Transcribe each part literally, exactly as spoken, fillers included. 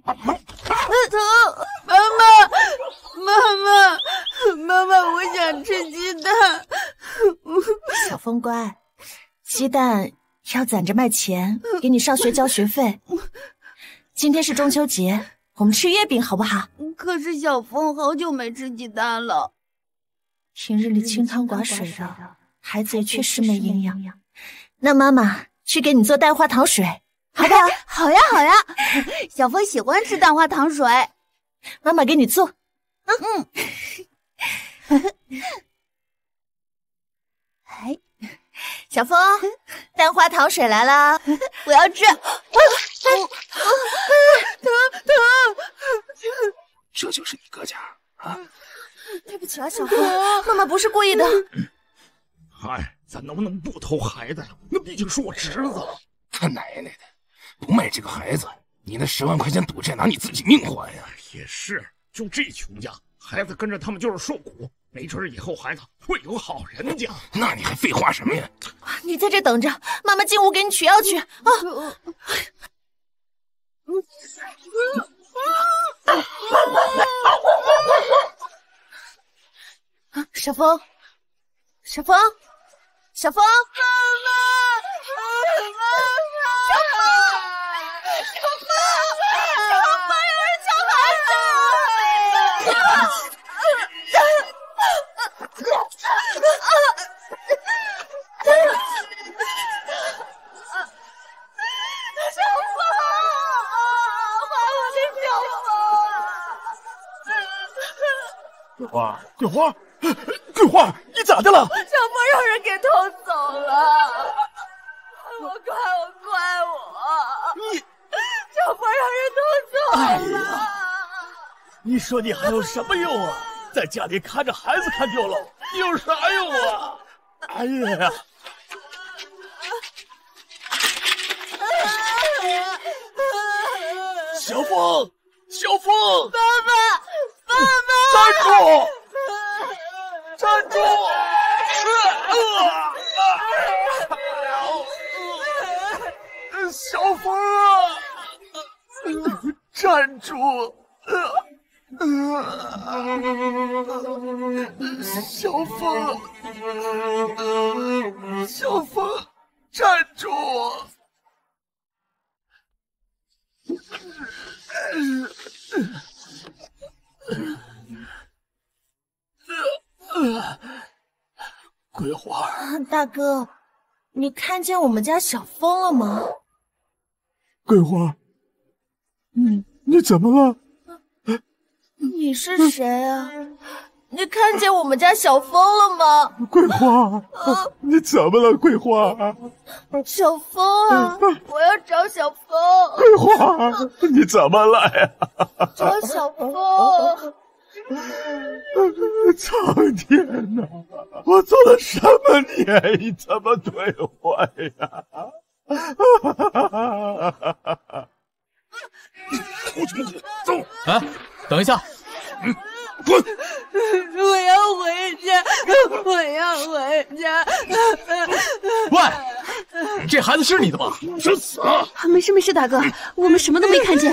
疼！妈妈，妈妈，妈妈，我想吃鸡蛋。 小风乖，鸡蛋要攒着卖钱，给你上学交学费。今天是中秋节，我们吃月饼好不好？ 可是小风好久没吃鸡蛋了， 平日里清汤寡水的，孩子也确实没营养。那妈妈去给你做蛋花糖水，好不好？ 好呀，好呀。小风喜欢吃蛋花糖水， 妈妈给你做。 嗯嗯。 哎，小风，蛋花糖水来了，我要吃。疼疼！ 这就是你哥家啊？ 对不起啊，小风，妈妈不是故意的。 哎，咱能不能不偷孩子呀？那毕竟是我侄子。他奶奶的，不卖这个孩子，你那十万块钱赌债拿你自己命还呀？也是，就这穷家，孩子跟着他们就是受苦，没准以后孩子会有好人家。那你还废话什么呀？ 你在这等着，妈妈进屋给你取药去啊！啊，小风，小风，小风，妈妈，妈妈，小风，小风，小风，有人抢孩子！小风，还我的小风！ 桂花，桂花，桂花，你咋的了？ 小风让人给偷走了，我怪我怪我！ 你， 小风让人偷走了。 哎呀，你说你还有什么用啊？在家里看着孩子看丢了，你有啥用啊？哎呀！小风，小风， 爸爸，爸爸， 站住！站住！小风啊，站住！小风，小风，站住！桂花， 大哥，你看见我们家小风了吗？ 桂花，你你怎么了？ 你是谁啊？你看见我们家小风了吗？ 桂花，你怎么了？桂花， 小风啊，我要找小风。 桂花，你怎么了呀？ 找小风。 苍天哪！我做了什么孽？你怎么对我呀？ 出去门口走！ 哎，等一下！ 嗯，滚！ 我要回家，我要回家。 喂，这孩子是你的吧？ 去死啊！ 没事没事，大哥，我们什么都没看见。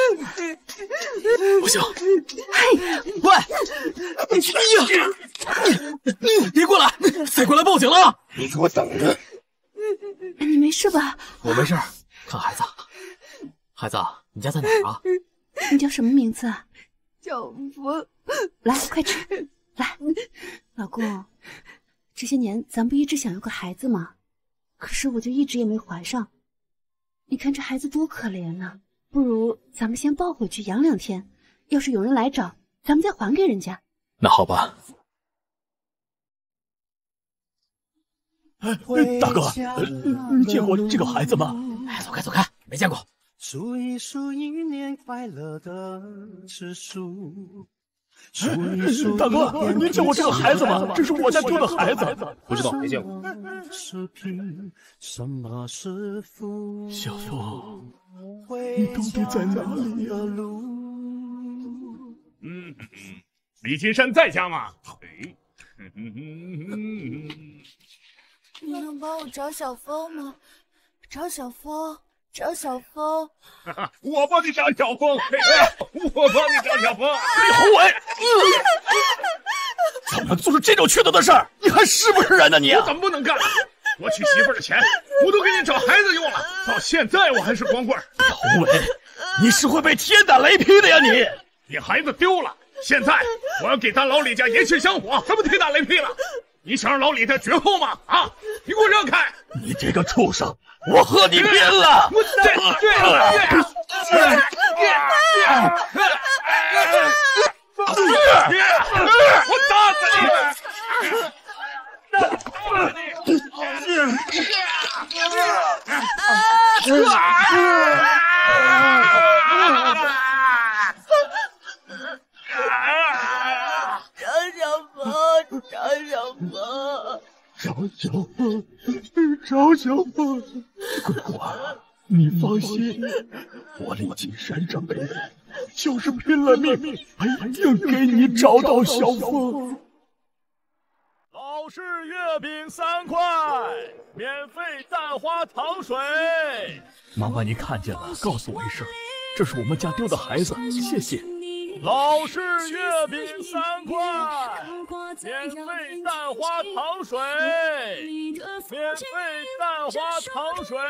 不行！嘿，喂，哎呀，你别过来，再过来报警了！ 你给我等着！ 你没事吧？ 我没事，看孩子。孩子，你家在哪儿啊？ 你叫什么名字啊？ 小风， 来，快吃。来，老公，这些年咱不一直想要个孩子吗？可是我就一直也没怀上。你看这孩子多可怜呐，不如咱们先抱回去养两天，要是有人来找，咱们再还给人家。 那好吧。 哎，大哥，你见过这个孩子吗？ 哎，走开走开，没见过。 数一数一年快乐的次数。数一数大哥，你见过这个孩子吗？这是我家丢的孩子。 不知道，没见过。 什么是福？ 小风，你到底在哪里呀？ 嗯，李金山在家吗？哎， 你能帮我找小风吗？找小风。 张小峰， 我帮你找小峰，我帮你找小峰。 李宏伟，怎么做出这种缺德的事儿？你还是不是人呢你？ 我怎么不能干？我娶媳妇儿的钱，我都给你找孩子用了，到现在我还是光棍。 李宏伟，你是会被天打雷劈的呀你！ 你孩子丢了，现在我要给咱老李家延续香火，这不天打雷劈了？你想让老李家绝后吗？啊！你给我让开！ 你这个畜生，我和你拼了！ 我这这我打死你！ 张小峰，张小峰， 张小峰，张小峰，桂花，你放心，我历经山长北远，就是拼了命，一定给你找到小峰。 老式月饼三块，免费蛋花糖水。 麻烦你看见了，告诉我一声，这是我们家丢的孩子，谢谢。 老式月饼三块，免费蛋花糖水，免费蛋花糖水。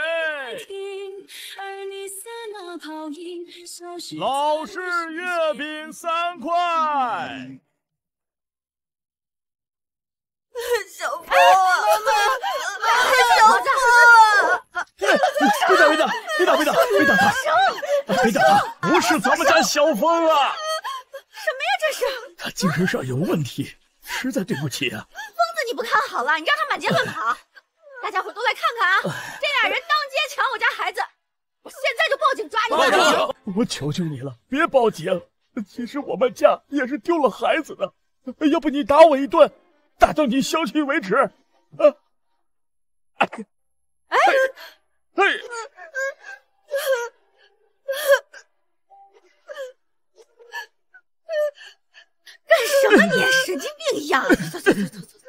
老式月饼三块。 小峰，妈妈，小峰， 别打，别打，别打，别打，别打他，别打他，不是咱们家小峰啊！ 什么呀这是？ 他精神上有问题，实在对不起啊。 疯子你不看好了，你让他满街乱跑，大家伙都来看看啊！这俩人当街抢我家孩子，我现在就报警抓你们！ 报警！我求求你了，别报警！其实我们家也是丢了孩子的，要不你打我一顿，打到你消气为止。啊！哎哎哎！ 干什么你？神经病一样！走走走走走！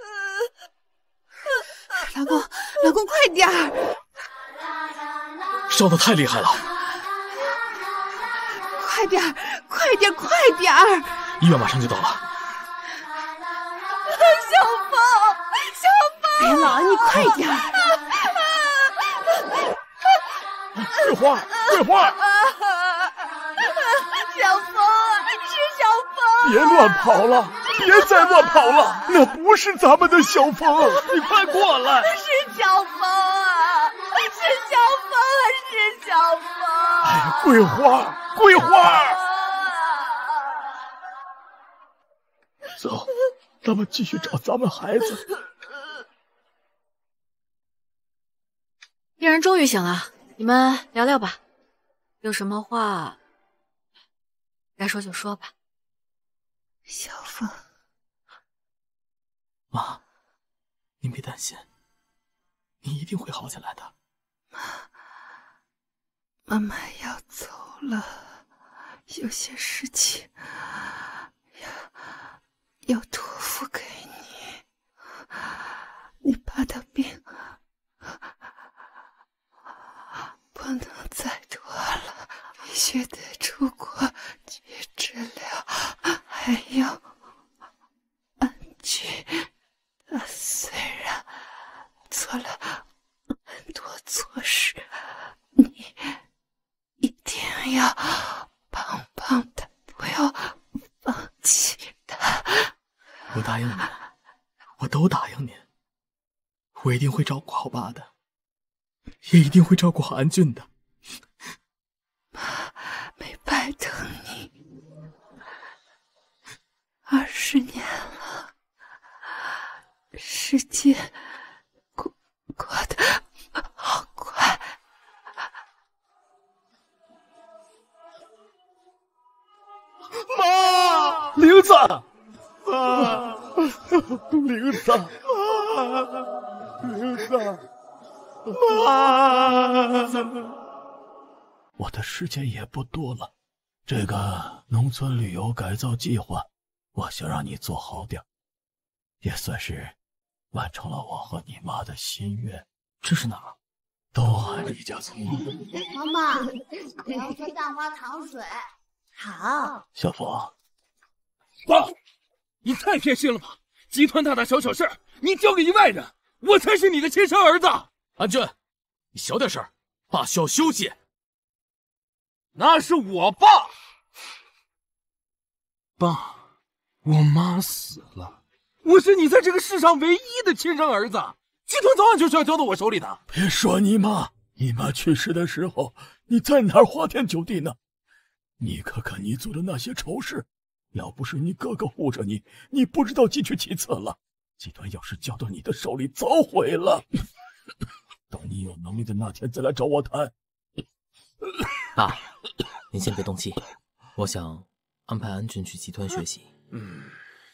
老公，老公，快点儿！ 烧得太厉害了！ 快点儿，快点，快点儿！ 医院马上就到了。 小峰，小峰！ 哎呀，老安，你快点儿！ 桂花，桂花！ 小峰，是小峰！ 别乱跑了，别再乱跑了，那不是咱们的小峰，你快过来！ 是小峰啊，是小峰啊，是小峰！ 哎呀，桂花，桂花！走，咱们继续找咱们孩子。 病人终于醒了，你们聊聊吧，有什么话该说就说吧。 小峰， 妈，您别担心，你一定会好起来的。 妈，妈妈要走了，有些事情要要托付给你。你爸的病不能再拖了，必须得出国去治疗，还要安居。他虽然做了很多错事，你一定要帮帮他，不要放弃他。 我答应你，我都答应您，我一定会照顾好爸的，也一定会照顾好安俊的。 妈没白疼你，二十年了，时间过过得好快。 妈，玲子，啊，玲子，啊，玲子。妈，我的时间也不多了，这个农村旅游改造计划，我想让你做好点，也算是完成了我和你妈的心愿。这是哪儿？ 都按李家聪。 妈妈，我要喝蛋花糖水。好。 小峰， 爸，你太偏心了吧！集团大大小小事儿，你交给一外人，我才是你的亲生儿子。 安俊，你小点声，爸需要休息。 那是我爸。爸，我妈死了，我是你在这个世上唯一的亲生儿子，集团早晚就是要交到我手里的。 别说你妈，你妈去世的时候，你在哪儿花天酒地呢？你看看你做的那些丑事，要不是你哥哥护着你，你不知道几去几次了。集团要是交到你的手里，早毁了。等你有能力的那天再来找我谈。 爸，您先别动气，我想安排安俊去集团学习。 嗯，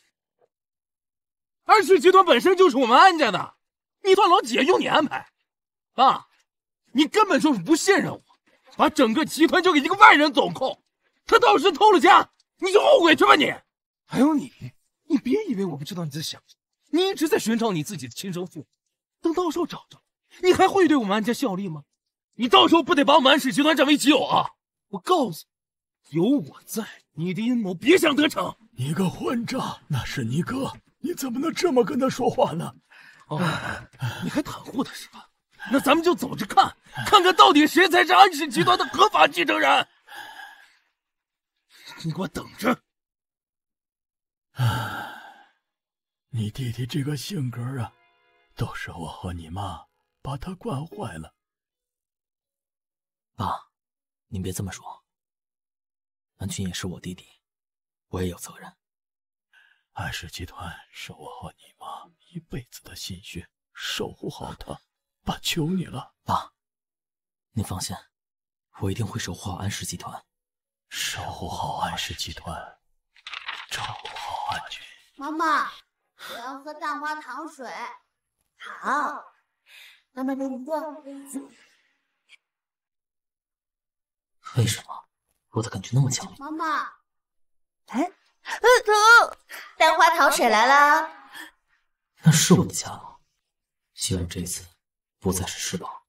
安氏集团本身就是我们安家的，你算老几用你安排？爸，你根本就是不信任我，把整个集团交给一个外人总控，他到时偷了家，你就后悔去吧你！还有你，你别以为我不知道你在想什么，你一直在寻找你自己的亲生父母，等到时候找着，你还会对我们安家效力吗？你到时候不得把我们安氏集团占为己有啊！我告诉你，有我在，你的阴谋别想得逞！ 你个混账，那是你哥，你怎么能这么跟他说话呢？ 哦，你还袒护他是吧？那咱们就走着看，看看到底谁才是安氏集团的合法继承人。你给我等着！ 唉，你弟弟这个性格啊，都是我和你妈把他惯坏了。 爸，您别这么说，安俊也是我弟弟，我也有责任。 安氏集团是我和你妈一辈子的心血，守护好它。爸，求你了。 爸，您放心，我一定会守护好安氏集团。 守护好安氏集团，照顾好安俊。 妈妈，我要喝蛋花糖水。好，妈妈给你做。 为什么我的感觉那么强烈？ 妈妈，哎，疼！蛋花糖水来啦！ 那是我的家了，希望这次不再是失保。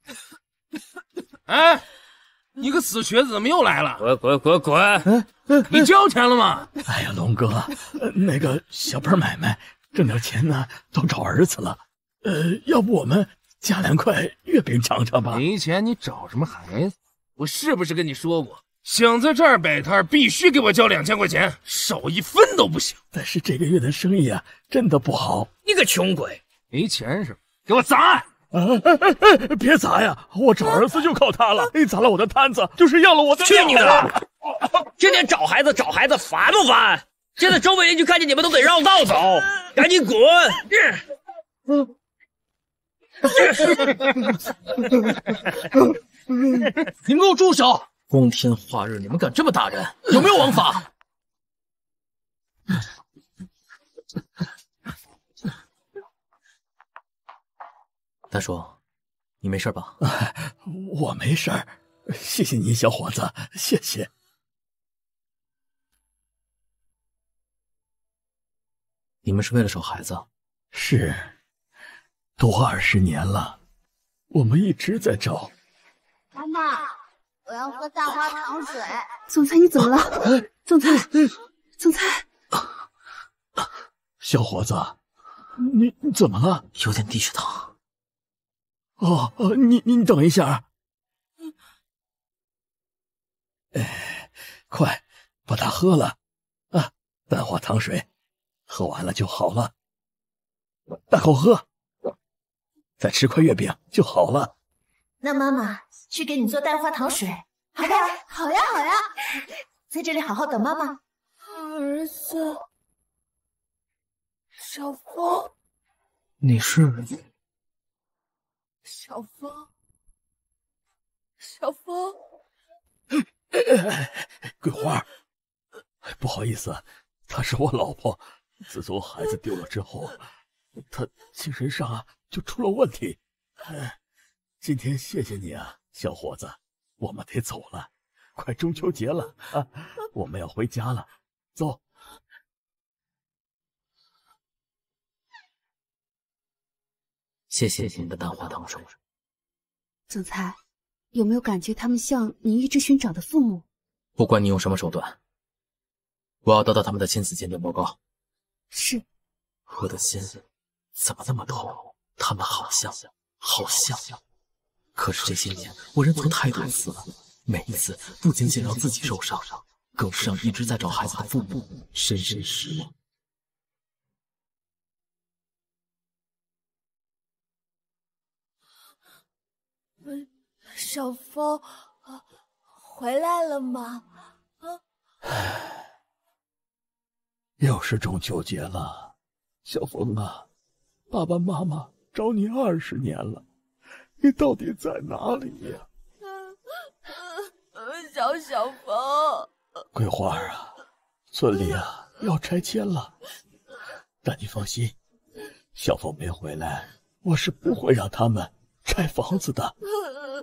哎，你个死瘸子怎么又来了？ 滚滚滚滚！ 你交钱了吗？ 哎呀，龙哥，呃、那个小本买卖挣点钱呢，都找儿子了。呃，要不我们加两块月饼尝尝吧？ 没钱你找什么孩子？我是不是跟你说过，想在这儿摆摊必须给我交两千块钱，少一分都不行。 但是这个月的生意啊，真的不好。 你个穷鬼，没钱是吧？给我砸！ 啊哎哎！别砸呀！我找儿子就靠他了，你砸了我的摊子，就是要了我的。 去你的！天天找孩子找孩子，烦不烦？现在周围邻居看见你们都得绕道走，赶紧滚！嗯。 你们给我住手！光天化日，你们敢这么打人？有没有王法？大叔，你没事吧？ 我没事儿，谢谢你，小伙子，谢谢。 你们是为了找孩子？ 是，多二十年了，我们一直在找。 妈妈，我要喝蛋花糖水。 总裁，你怎么了？总裁，总裁， 小伙子，你你怎么了？ 有点低血糖。 哦哦，你你等一下。哎，快把它喝了啊！蛋花糖水，喝完了就好了。大口喝，再吃块月饼就好了。 那妈妈去给你做蛋花糖水，好呀，好呀，好呀，在这里好好等妈妈。儿子，小峰， 你是？ 小峰，小峰， 桂花，不好意思，她是我老婆。自从孩子丢了之后，她精神上啊就出了问题。今天谢谢你啊，小伙子，我们得走了，快中秋节了啊，我们要回家了，走。 谢谢你的蛋花糖水。 总裁，有没有感觉他们像你一直寻找的父母？ 不管你用什么手段，我要得到他们的亲子鉴定报告。 是。 我的心怎么那么痛？他们好像，好像。可是这些年，我认错太多次了，每一次不仅仅让自己受伤，更是让一直在找孩子的父母深深失望。 小峰，回来了吗？ 唉，又是中秋节了，小峰啊，爸爸妈妈找你二十年了，你到底在哪里呀？ 小小峰， 桂花啊，村里啊要拆迁了，但你放心，小峰没回来，我是不会让他们拆房子的。 不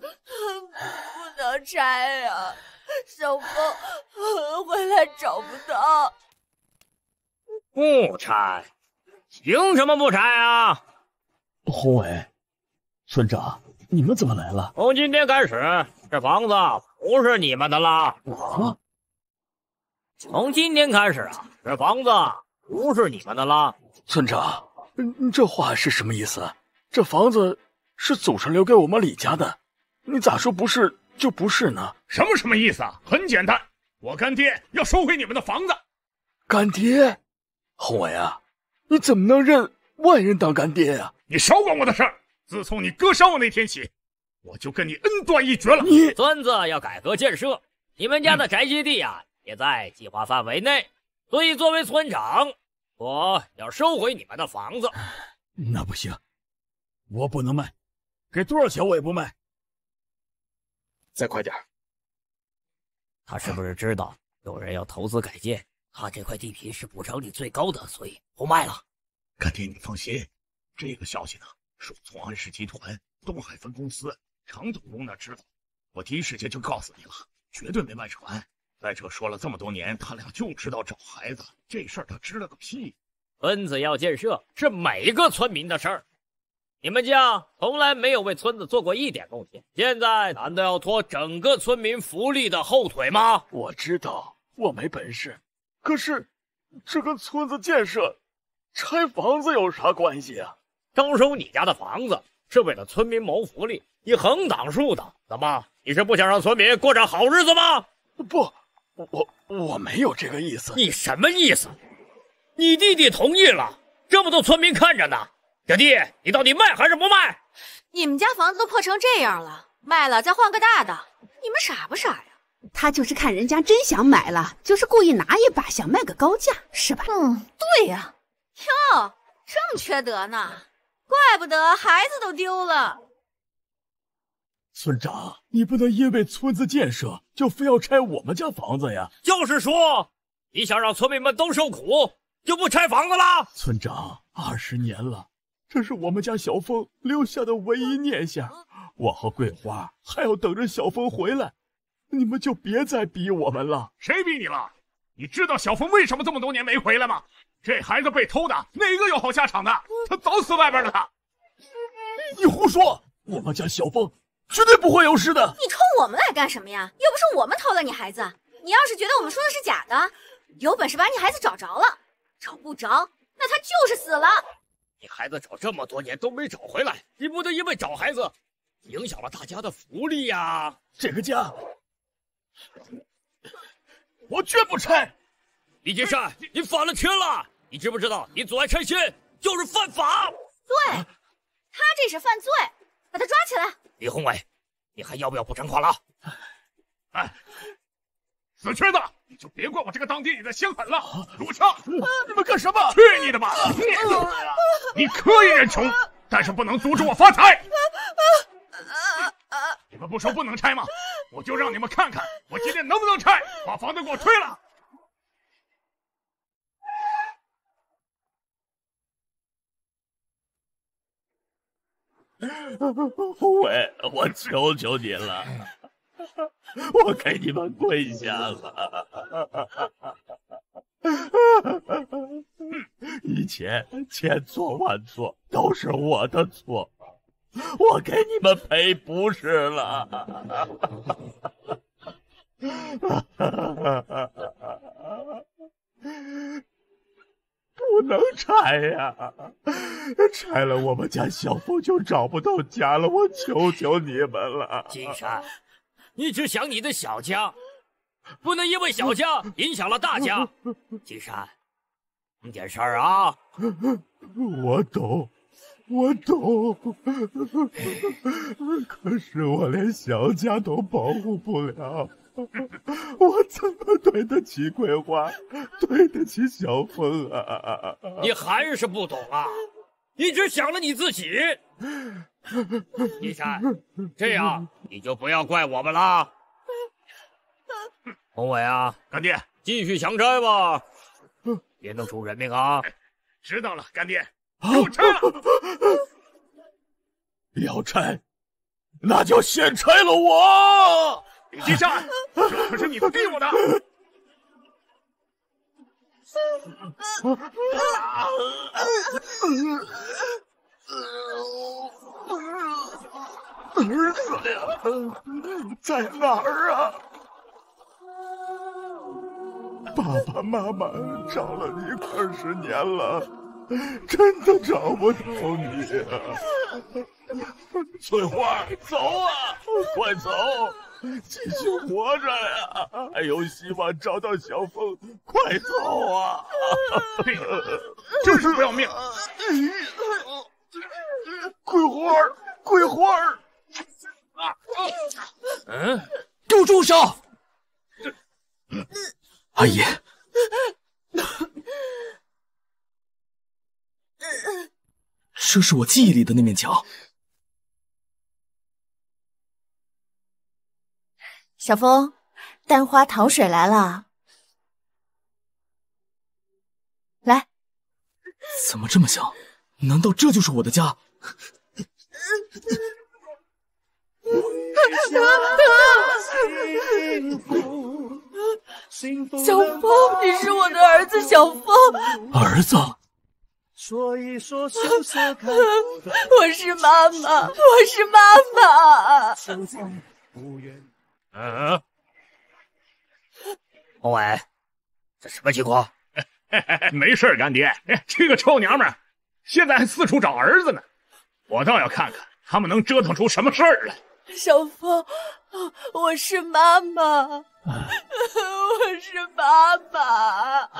能拆啊！小峰回来找不到。 不拆？凭什么不拆啊？ 宏伟，村长，你们怎么来了？ 从今天开始，这房子不是你们的了。 啊？ 从今天开始啊，这房子不是你们的了。 村长，这话是什么意思？这房子是祖上留给我们李家的，你咋说不是就不是呢？ 什么什么意思啊？很简单，我干爹要收回你们的房子。 干爹？宏伟啊，你怎么能认外人当干爹呀？ 你少管我的事儿！自从你割伤我那天起，我就跟你恩断义绝了。 你孙子要改革建设，你们家的宅基地啊、嗯、也在计划范围内，所以作为村长，我要收回你们的房子。 那不行，我不能卖，给多少钱我也不卖。再快点！ 他是不是知道有人要投资改建？他这块地皮是补偿率最高的，所以不卖了。 干爹，你放心，这个消息呢，是我从安氏集团东海分公司常总工那知道，我第一时间就告诉你了，绝对没外传。再者说了这么多年，他俩就知道找孩子，这事儿他知道个屁。 村子要建设是每个村民的事儿，你们家从来没有为村子做过一点贡献，现在难道要拖整个村民福利的后腿吗？ 我知道我没本事，可是这跟村子建设、拆房子有啥关系啊？ 征收你家的房子是为了村民谋福利，你横挡竖挡，怎么？你是不想让村民过上好日子吗？ 不，我我没有这个意思。 你什么意思？你弟弟同意了，这么多村民看着呢。小弟，你到底卖还是不卖？ 你们家房子都破成这样了，卖了再换个大的，你们傻不傻呀？ 他就是看人家真想买了，就是故意拿一把想卖个高价，是吧？ 嗯，对呀。哟，这么缺德呢，怪不得孩子都丢了。 村长，你不能因为村子建设就非要拆我们家房子呀！ 就是说，你想让村民们都受苦，就不拆房子了？ 村长，二十年了，这是我们家小峰留下的唯一念想，我和桂花还要等着小峰回来，你们就别再逼我们了。 谁逼你了？你知道小峰为什么这么多年没回来吗？这孩子被偷的，哪个有好下场的？他早死外边了。他， 你胡说！我们家小峰绝对不会有事的。 你冲我们来干什么呀？又不是我们偷了你孩子。你要是觉得我们说的是假的，有本事把你孩子找着了。找不着，那他就是死了。 你孩子找这么多年都没找回来，你不能因为找孩子影响了大家的福利呀、啊！ 这个家，我绝不拆。 李金山，你反了天了！你知不知道，你阻碍拆迁就是犯法？ 对，他这是犯罪，把他抓起来。 李宏伟，你还要不要补偿款了？ 哎，死瘸子，你就别怪我这个当爹你的心狠了。入车！ 你们干什么？ 去你的吧！你可以忍穷，但是不能阻止我发财。你们不说不能拆吗？我就让你们看看，我今天能不能拆，把房子给我吹了。 宏伟，我求求你了，我给你们跪下了。以前千错万错都是我的错， 我给你们赔不是了。不能拆呀！拆了我们家小凤就找不到家了，我求求你们了。 金山，你只想你的小家，不能因为小家影响了大家。金山，你点事儿啊！ 我懂，我懂，可是我连小家都保护不了。我怎么对得起桂花，对得起小凤啊？ 你还是不懂啊！你只想了你自己。金山，这样你就不要怪我们了。宏伟啊， 干爹， 继续强拆吧，别弄出人命啊！ 知道了，干爹，给我拆了。 要拆，那就先拆了我。 李金山，这可是你逼我的。 儿子呀，在哪儿啊？爸爸妈妈找了你二十年了，真的找不到你啊！翠花，走啊，快走！继续活着呀，还有希望找到小凤，快走啊！ 这个真是不要命！ 桂花儿，桂花儿！ 嗯，给我住手！阿姨，这是我记忆里的那面墙。 小风，蛋花糖水来了，来。 怎么这么香？难道这就是我的家？ 小风，你是我的儿子，小风。 儿子。 说一说羞涩开口的我是妈妈，我是妈妈。 嗯，宏伟，这什么情况？ 没事，干爹。这个臭娘们儿现在还四处找儿子呢，我倒要看看他们能折腾出什么事儿来。 小风，我是妈妈，我是妈妈。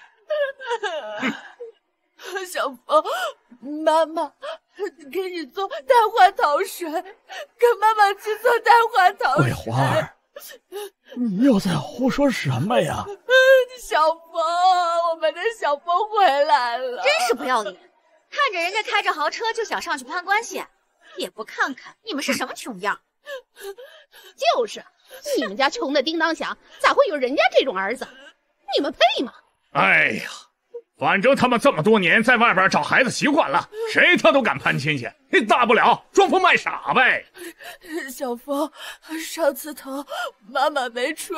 小风，妈妈给你做蛋花糖水，跟妈妈去做蛋花糖水。 桂花儿，你又在胡说什么呀？ 小风，我们的小风回来了， 真是不要脸！看着人家开着豪车就想上去攀关系，也不看看你们是什么穷样。 就是，你们家穷的叮当响，咋会有人家这种儿子？你们配吗？ 哎呀！反正他们这么多年在外边找孩子习惯了，谁他都敢攀亲戚，大不了装疯卖傻呗。 小风，上次头妈妈没吹，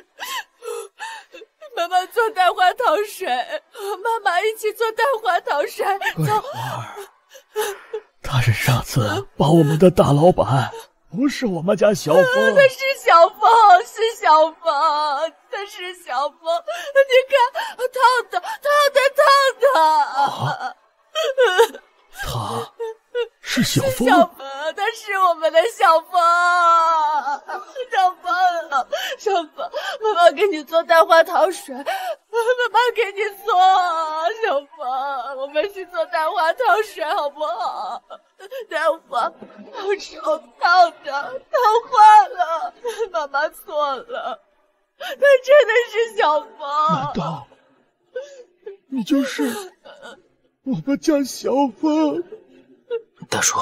妈妈做蛋花糖水，和妈妈一起做蛋花糖水。 桂花儿，他是上次把我们的大老板，不是我们家小风。 他是小风，是小风，他是小风。你看，烫的，烫的，烫的。 啊、他是小风。 小风，他是我们的小风。小风，小风，妈妈给你做蛋花糖水，妈妈给你做。小风，我们去做蛋花糖水好不好？蛋花，我手烫的，烫坏了，妈妈错了，他真的是小风。 难道你就是我们家小风？ 大叔，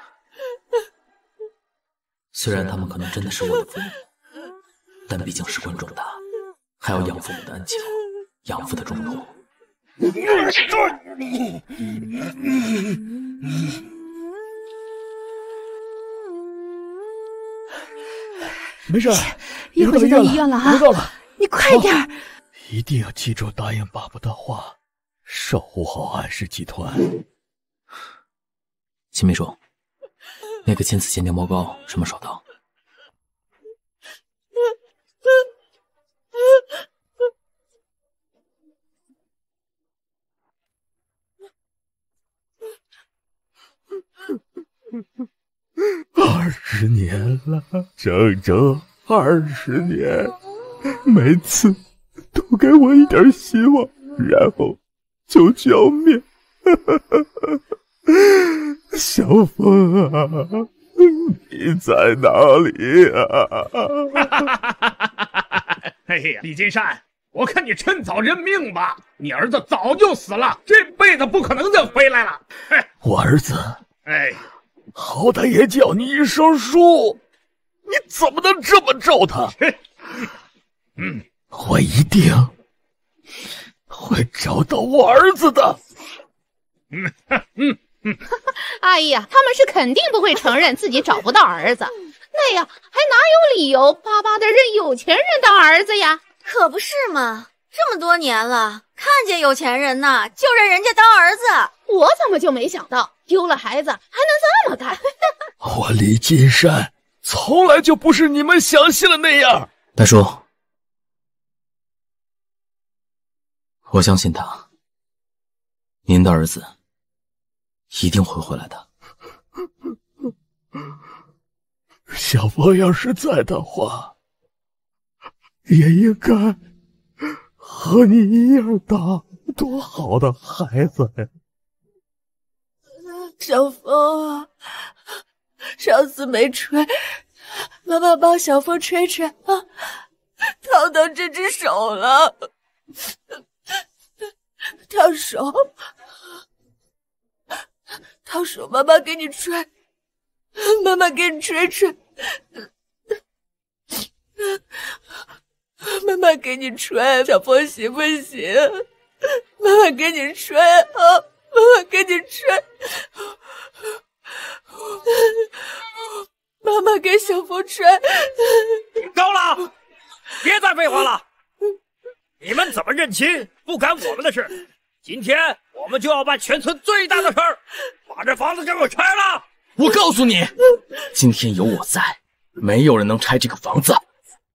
虽然他们可能真的是我的父母，但毕竟事关重大，还要养父母的恩情，养父的重荣。 没事， 一会儿就到医院了啊！ 知道了， 你快点儿！ 一定要记住答应爸爸的话，守护好安氏集团。 秦秘书， 那个千次限定猫膏什么时候到？ 二十年了，整整二十年，每次都给我一点希望，然后就浇灭。小风啊，你在哪里啊？ 哎呀，李金山，我看你趁早认命吧，你儿子早就死了，这辈子不可能再回来了。 我儿子， 哎， 好歹也叫你一声叔，你怎么能这么咒他？ 嗯， 我一定会找到我儿子的。 嗯嗯嗯， 阿姨呀，他们是肯定不会承认自己找不到儿子，那样还哪有理由巴巴的认有钱人当儿子呀？ 可不是嘛，这么多年了，看见有钱人呐，就认人家当儿子。 我怎么就没想到，丢了孩子还能这么干？ 我李金山从来就不是你们想象的那样。 大叔，我相信他，您的儿子一定会回来的。 小佛要是在的话，也应该和你一样当多好的孩子呀！ 小风啊，上次没吹，妈妈帮小风吹吹啊，烫到这只手了，烫手，烫手，妈妈给你吹，妈妈给你吹吹。妈妈给你吹，小风行不行？妈妈给你吹啊！妈妈给你吹。妈妈给小风吹。 够了！别再废话了！你们怎么认亲不干我们的事？今天我们就要办全村最大的事儿，把这房子给我拆了！ 我告诉你，今天有我在，没有人能拆这个房子。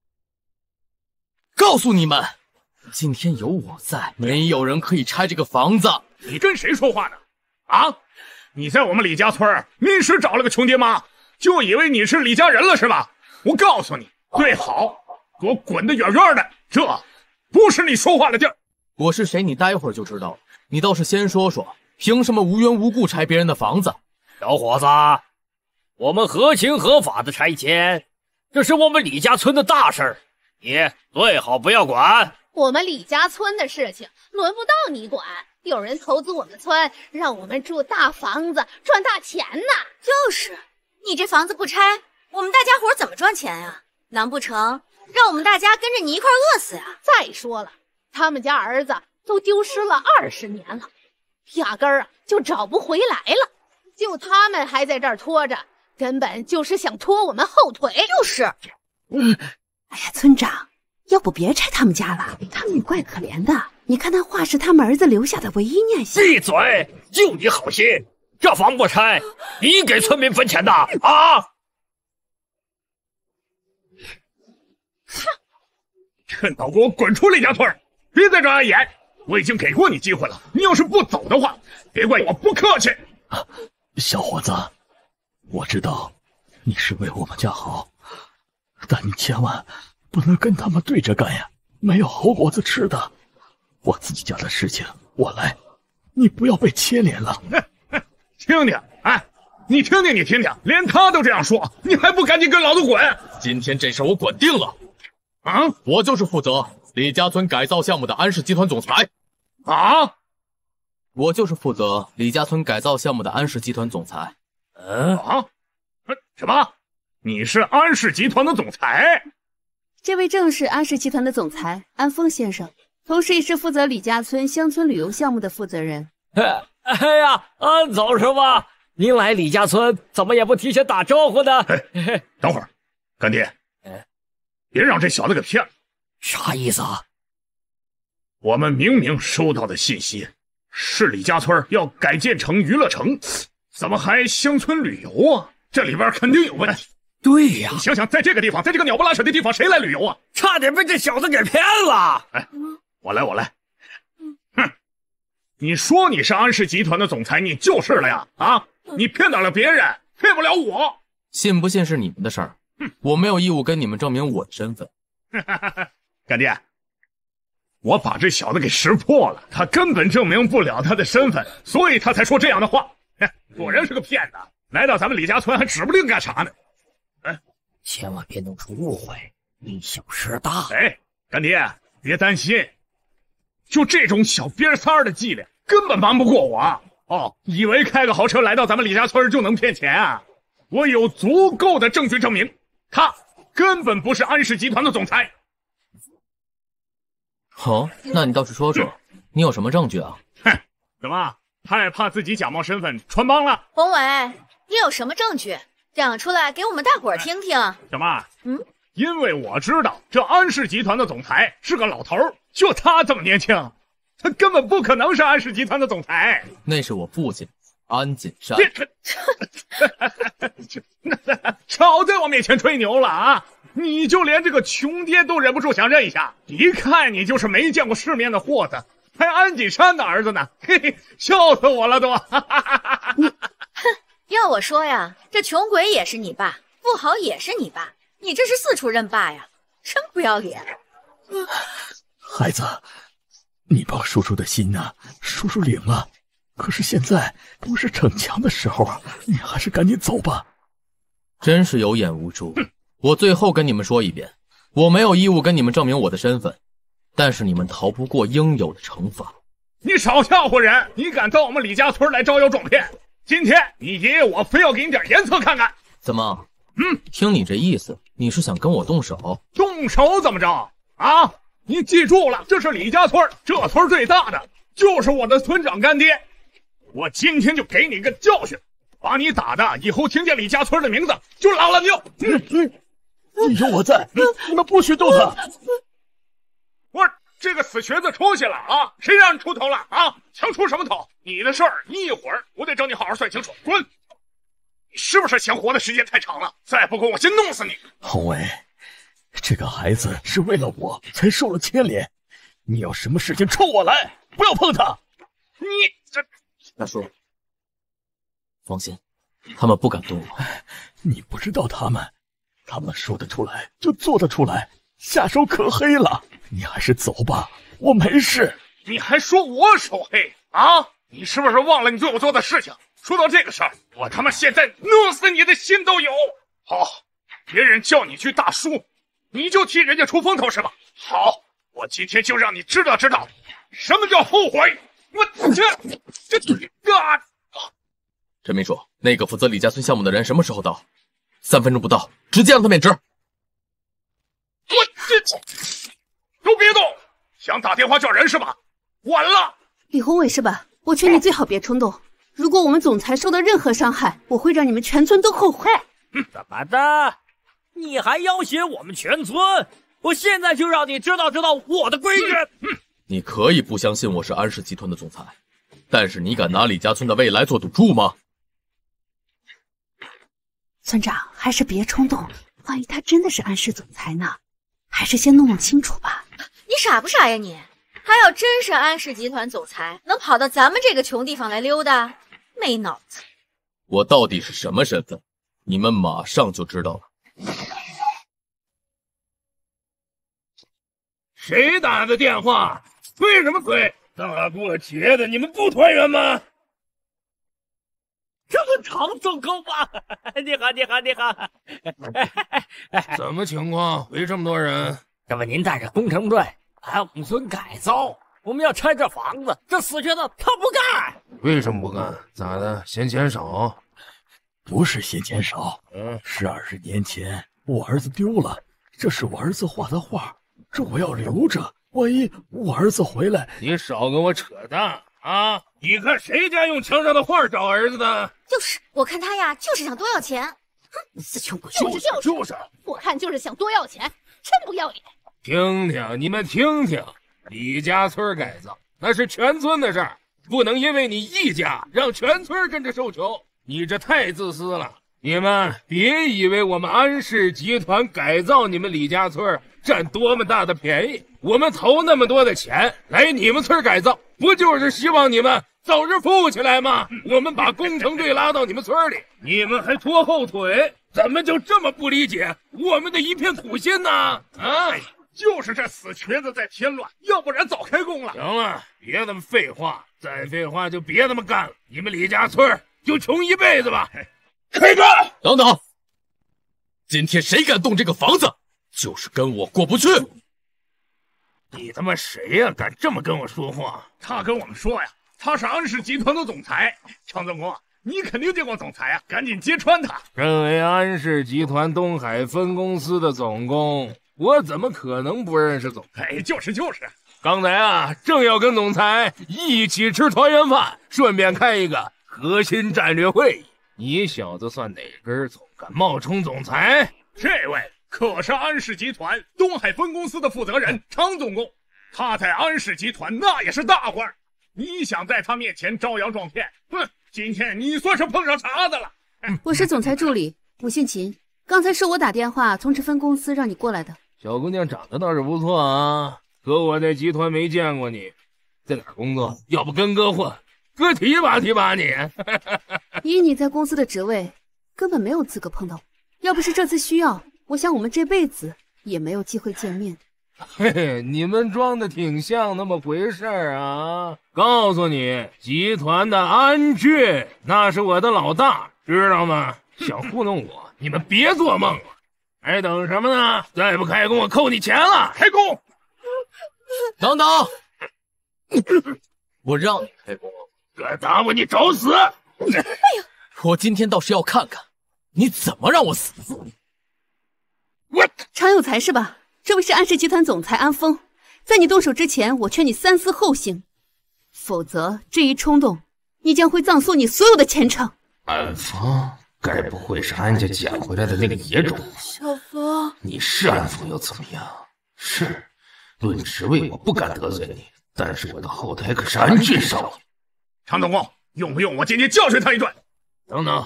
告诉你们，今天有我在，没有人可以拆这个房子。 你跟谁说话呢？啊！你在我们李家村临时找了个穷爹妈，就以为你是李家人了是吧？我告诉你，最好给我滚得远远的，这不是你说话的地儿。 我是谁，你待会儿就知道了。你倒是先说说，凭什么无缘无故拆别人的房子？ 小伙子，我们合情合法的拆迁，这是我们李家村的大事儿，你最好不要管。 我们李家村的事情轮不到你管，有人投资我们村，让我们住大房子赚大钱呢。 就是，你这房子不拆，我们大家伙怎么赚钱呀？难不成让我们大家跟着你一块饿死呀？ 再说了，他们家儿子都丢失了二十年了，压根儿啊就找不回来了，就他们还在这儿拖着，根本就是想拖我们后腿。 就是， 嗯，哎呀，村长，要不别拆他们家了，他们也怪可怜的。你看那画是他们儿子留下的唯一念想。 闭嘴！就你好心，这房不拆，你给村民分钱的啊！ 哼！趁早给我滚出李家村，别在这碍眼！我已经给过你机会了，你要是不走的话，别怪我不客气。 啊，小伙子，我知道你是为我们家好，但你千万不能跟他们对着干呀，没有好果子吃的。我自己家的事情我来，你不要被牵连了。 听听，哎，你听听，你听听，连他都这样说，你还不赶紧跟老子滚！ 今天这事我滚定了。 啊！ 我就是负责李家村改造项目的安氏集团总裁。 啊！ 我就是负责李家村改造项目的安氏集团总裁。 嗯啊？什么？你是安氏集团的总裁？ 这位正是安氏集团的总裁安峰先生，同时也是负责李家村乡村旅游项目的负责人。 哎呀，安总是吧？您来李家村怎么也不提前打招呼呢？ 等会儿，干爹，别让这小子给骗了。 啥意思啊？ 我们明明收到的信息是李家村要改建成娱乐城，怎么还乡村旅游啊？ 这里边肯定有问题。 对呀， 你想想，在这个地方，在这个鸟不拉屎的地方，谁来旅游啊？ 差点被这小子给骗了。 哎，我来，我来。哼，你说你是安氏集团的总裁，你就是了呀！啊，你骗到了别人，骗不了我。 信不信是你们的事儿，我没有义务跟你们证明我的身份。 干爹，我把这小子给识破了，他根本证明不了他的身份，所以他才说这样的话。果然是个骗子，来到咱们李家村还指不定干啥呢。哎， 千万别弄出误会，以小失大。 哎，干爹，别担心，就这种小瘪三儿的伎俩，根本瞒不过我。哦，以为开个豪车来到咱们李家村就能骗钱啊？我有足够的证据证明，他根本不是安氏集团的总裁。 哦，那你倒是说说，你有什么证据啊？ 哼，怎么害怕自己假冒身份穿帮了？ 宏伟，你有什么证据？讲出来给我们大伙儿听听。 什么？ 嗯， 因为我知道这安氏集团的总裁是个老头儿，就他这么年轻，他根本不可能是安氏集团的总裁。 那是我父亲安锦山。 少在我面前吹牛了啊！你就连这个穷爹都忍不住想认一下，一看你就是没见过世面的货子，还安锦山的儿子呢，嘿嘿，笑死我了都！ 哼，要我说呀，这穷鬼也是你爸，富豪也是你爸，你这是四处认爸呀，真不要脸！ 孩子，你帮叔叔的心呢、啊，叔叔领了。可是现在不是逞强的时候啊，你还是赶紧走吧。 真是有眼无珠。我最后跟你们说一遍，我没有义务跟你们证明我的身份，但是你们逃不过应有的惩罚。 你少吓唬人！你敢到我们李家村来招摇撞骗？今天你爷爷我非要给你点颜色看看。 怎么？ 嗯， 听你这意思，你是想跟我动手？ 动手怎么着？啊！你记住了，这是李家村，这村最大的就是我的村长干爹。我今天就给你个教训，把你打的以后听见李家村的名字就拉拉尿。 嗯嗯，有我在，你们不许动他。 我这个死瘸子出息了啊！谁让你出头了啊？想出什么头？你的事儿一会儿我得找你好好算清楚。滚！你是不是嫌活的时间太长了？再不滚我先弄死你！ 宏伟，这个孩子是为了我才受了牵连，你有什么事情冲我来，不要碰他。 你这大叔，放心，他们不敢动我。 你不知道他们，他们说得出来就做得出来，下手可黑了。你还是走吧，我没事。 你还说我手黑啊？你是不是忘了你对我做的事情？说到这个事儿，我他妈现在弄死你的心都有。好，别人叫你去大叔，你就替人家出风头是吧？好，我今天就让你知道知道什么叫后悔。我这这啊！ 陈秘书，那个负责李家村项目的人什么时候到？三分钟不到，直接让他免职。 我这都别动，想打电话叫人是吧？晚了。 李宏伟是吧？我劝你最好别冲动。如果我们总裁受到任何伤害，我会让你们全村都后悔。 怎么的？你还要挟我们全村？我现在就让你知道知道我的规矩。 嗯你可以不相信我是安氏集团的总裁，但是你敢拿李家村的未来做赌注吗？ 村长，还是别冲动，万一他真的是安氏总裁呢？还是先弄弄清楚吧。 你傻不傻呀你？他要真是安氏集团总裁，能跑到咱们这个穷地方来溜达？没脑子！ 我到底是什么身份，你们马上就知道了。 谁打的电话？催什么催？大过节的，你们不团圆吗？ 这个唐总工吧，你好，你好，你好。 什么情况？围这么多人？ 这不，您带着工程队来我们村改造，我们要拆这房子，这死瘸子他不干。 为什么不干？咋的？嫌钱少？ 不是嫌钱少，嗯，是二十年前我儿子丢了，这是我儿子画的画，这我要留着。万一我儿子回来， 你少跟我扯淡啊！你看谁家用墙上的画找儿子的？ 就是，我看他呀，就是想多要钱。哼，死穷鬼！ 就是就是就是， 我看就是想多要钱，真不要脸！ 听听，你们听听，李家村改造那是全村的事儿，不能因为你一家让全村跟着受穷。你这太自私了！ 你们别以为我们安氏集团改造你们李家村占多么大的便宜，我们投那么多的钱来你们村改造，不就是希望你们早日富起来吗？我们把工程队拉到你们村里，你们还拖后腿，怎么就这么不理解我们的一片苦心呢？啊！ 就是这死瘸子在添乱，要不然早开工了。 行了，别那么废话，再废话就别那么干了。你们李家村就穷一辈子吧。 开干！等等，今天谁敢动这个房子，就是跟我过不去。 你他妈谁呀、啊？敢这么跟我说话？ 他跟我们说呀，他是安氏集团的总裁。常总工，你肯定见过总裁啊，赶紧揭穿他。 身为安氏集团东海分公司的总工，我怎么可能不认识总裁？ 哎，就是就是。 刚才啊，正要跟总裁一起吃团圆饭，顺便开一个核心战略会议。你小子算哪根葱，敢冒充总裁？ 这位可是安氏集团东海分公司的负责人常总工，他在安氏集团那也是大官。你想在他面前招摇撞骗，哼！今天你算是碰上茬子了。 我是总裁助理，我姓秦，刚才是我打电话通知分公司让你过来的。 小姑娘长得倒是不错啊，可我在集团没见过你，在哪儿工作？要不跟哥混，哥提拔提拔你。 以你在公司的职位，根本没有资格碰到我。要不是这次需要，我想我们这辈子也没有机会见面。 嘿嘿，你们装的挺像那么回事儿啊！告诉你，集团的安俊那是我的老大，知道吗？想糊弄我，你们别做梦了！还等什么呢？再不开工，我扣你钱了！开工！ 等等，我让你开工， 敢打我，你找死！ 哎呀，我今天倒是要看看你怎么让我死！ 我常有才是吧？这位是安氏集团总裁安峰，在你动手之前，我劝你三思后行，否则这一冲动，你将会葬送你所有的前程。 安峰，该不会是安家捡回来的那个野种？ 小峰， 你是安峰又怎么样？是，论职位我不敢得罪你，但是我的后台可是安俊少爷。 常总工，用不用我今天教训他一顿？ 等等。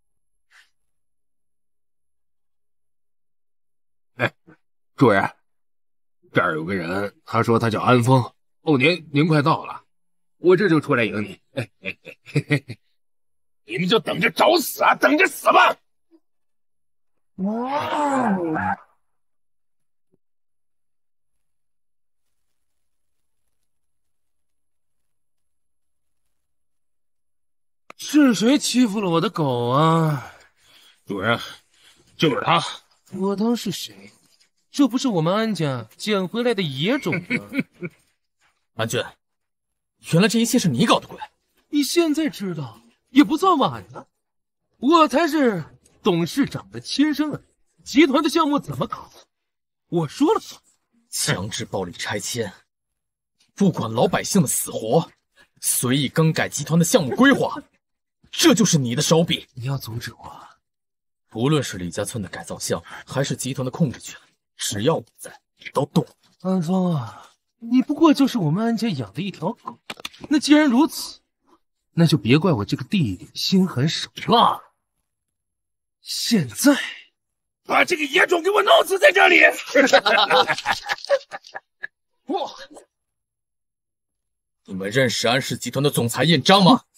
哎，主任，这儿有个人，他说他叫安峰。哦，您您快到了，我这就出来迎你。哎哎哎嘿嘿嘿，你们就等着找死啊，等着死吧！哇！是谁欺负了我的狗啊？主任，就是他。我当是谁？这不是我们安家捡回来的野种吗？ 安俊，原来这一切是你搞的鬼！ 你现在知道也不算晚呢。我才是董事长的亲生儿子，集团的项目怎么搞，我说了算。 强制暴力拆迁，不管老百姓的死活，随意更改集团的项目规划，这就是你的手笔。 你要阻止我？ 无论是李家村的改造项，还是集团的控制权，只要我在，都动。 安峰啊，你不过就是我们安家养的一条狗。那既然如此，那就别怪我这个弟弟心狠手辣。现在，把这个野种给我弄死在这里！ 哇！你们认识安氏集团的总裁印章吗？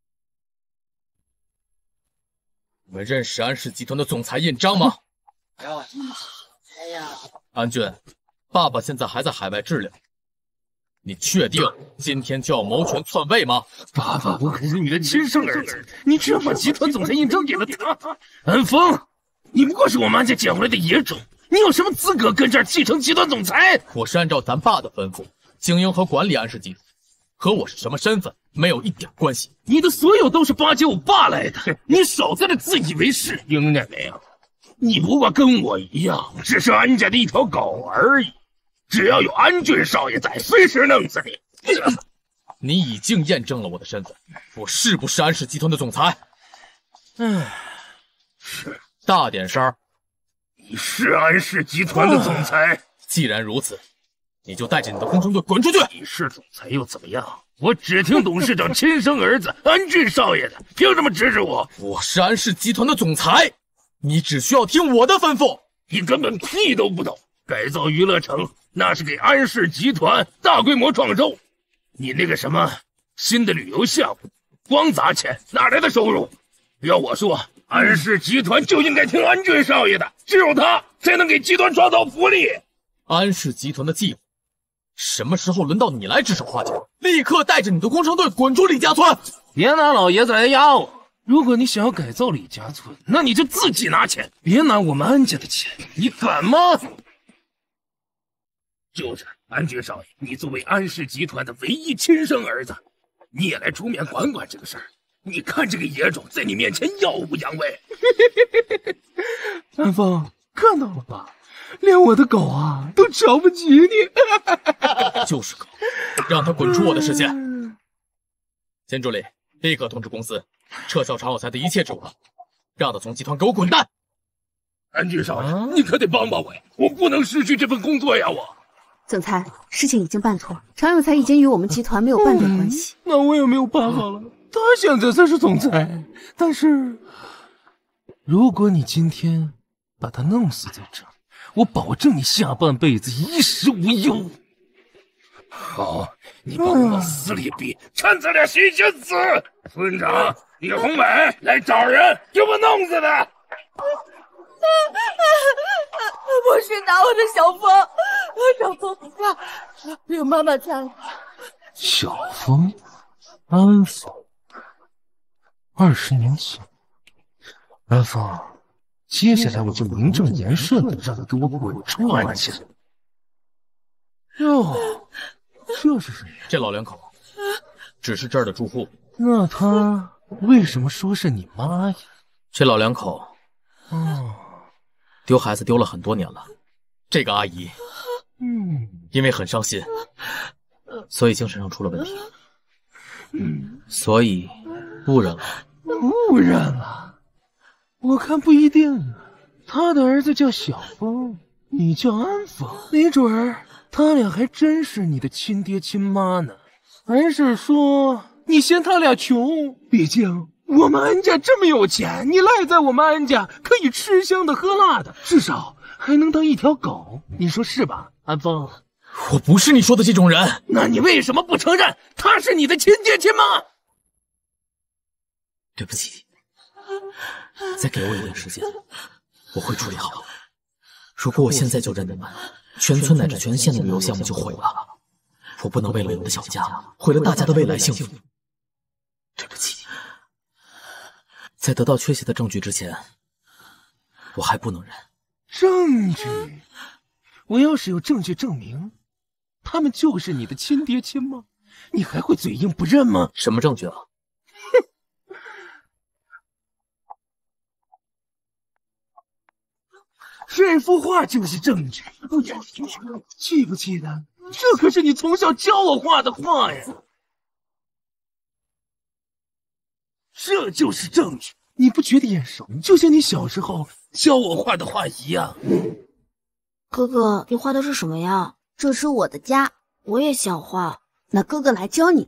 你们认识安氏集团的总裁印章吗？ 哎呀， 安俊，爸爸现在还在海外治疗，你确定今天就要谋权篡位吗？ 爸爸，我可是你的亲生儿子，你只要把集团总裁印章给了他。安峰，你不过是我们安家捡回来的野种，你有什么资格跟这儿继承集团总裁？ 我是按照咱爸的吩咐经营和管理安氏集团，和我是什么身份没有一点关系。 你的所有都是巴结我爸来的，你少在这自以为是，听见没有？你不过跟我一样，只是安家的一条狗而已。只要有安俊少爷在，随时弄死你。 你已经验证了我的身份，我是不是安氏集团的总裁？ 唉，是。 大点声！ 你是安氏集团的总裁。 既然如此， 你就带着你的工程队滚出去！ 你是总裁又怎么样？我只听董事长亲生儿子安俊少爷的，凭什么指使我？ 我是安氏集团的总裁，你只需要听我的吩咐。 你根本屁都不懂，改造娱乐城那是给安氏集团大规模创收，你那个什么新的旅游项目，光砸钱哪来的收入？要我说，安氏集团就应该听安俊少爷的，只有他才能给集团创造福利。 安氏集团的计划，什么时候轮到你来指手画脚？立刻带着你的工程队滚出李家村！ 别拿老爷子来压我！如果你想要改造李家村，那你就自己拿钱，别拿我们安家的钱，你敢吗？就是安俊少爷，你作为安氏集团的唯一亲生儿子，你也来出面管管这个事儿。你看这个野种在你面前耀武扬威。 安峰，看到了吧？连我的狗啊都瞧不起你。 就是狗，让他滚出我的视线。钱助理，立刻通知公司撤销常有才的一切职务，让他从集团给我滚蛋。 安俊少爷，啊、你可得帮帮我呀！我不能失去这份工作呀！我。 总裁，事情已经办妥，常有才已经与我们集团没有半点关系、 嗯。那我也没有办法了。他现在才是总裁，但是如果你今天把他弄死在这，我保证你下半辈子衣食无忧。 好，你帮我死里逼，趁咱俩心先死。村长叶宏伟来找人，给我弄死他！ 不许拿我的小峰，小峰啊，有妈妈在。 小峰，安峰。二十年前，安峰，接下来我就名正言顺的让你给我滚出安家。哟，这是谁？ 这老两口只是这儿的住户。 那他为什么说是你妈呀？ 这老两口， 哦， 丢孩子丢了很多年了。这个阿姨， 嗯， 因为很伤心，所以精神上出了问题， 嗯， 所以误认了。 误认了？我看不一定啊。他的儿子叫小峰，你叫安峰，没准儿他俩还真是你的亲爹亲妈呢。还是说你嫌他俩穷？毕竟我们安家这么有钱，你赖在我们安家可以吃香的喝辣的，至少还能当一条狗，你说是吧，安峰？ 我不是你说的这种人。 那你为什么不承认他是你的亲爹亲妈？ 对不起，再给我一点时间，我会处理好。如果我现在就认你们，全村乃至全县的旅游项目就毁了。我不能为了我的小家，毁了大家的未来幸福。对不起，在得到确切的证据之前，我还不能认。 证据？我要是有证据证明他们就是你的亲爹亲妈，你还会嘴硬不认吗？ 什么证据啊？ 这幅画就是证据，记不记得？这可是你从小教我画的画呀！这就是证据，你不觉得眼熟？就像你小时候教我画的画一样。 哥哥，你画的是什么呀？ 这是我的家， 我也想画。 那哥哥来教你。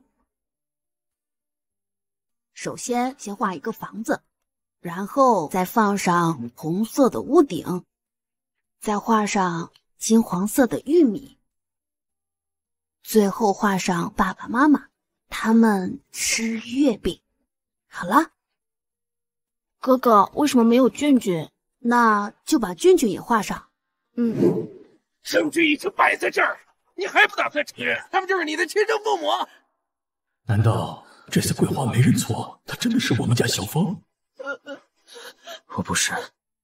首先，先画一个房子，然后再放上红色的屋顶。再画上金黄色的玉米，最后画上爸爸妈妈，他们吃月饼。好了， 哥哥，为什么没有俊俊？ 那就把俊俊也画上。 嗯， 证据已经摆在这儿，你还不打算承认他们就是你的亲生父母？ 难道这次桂花没认错，他真的是我们家小峰？ 我不是。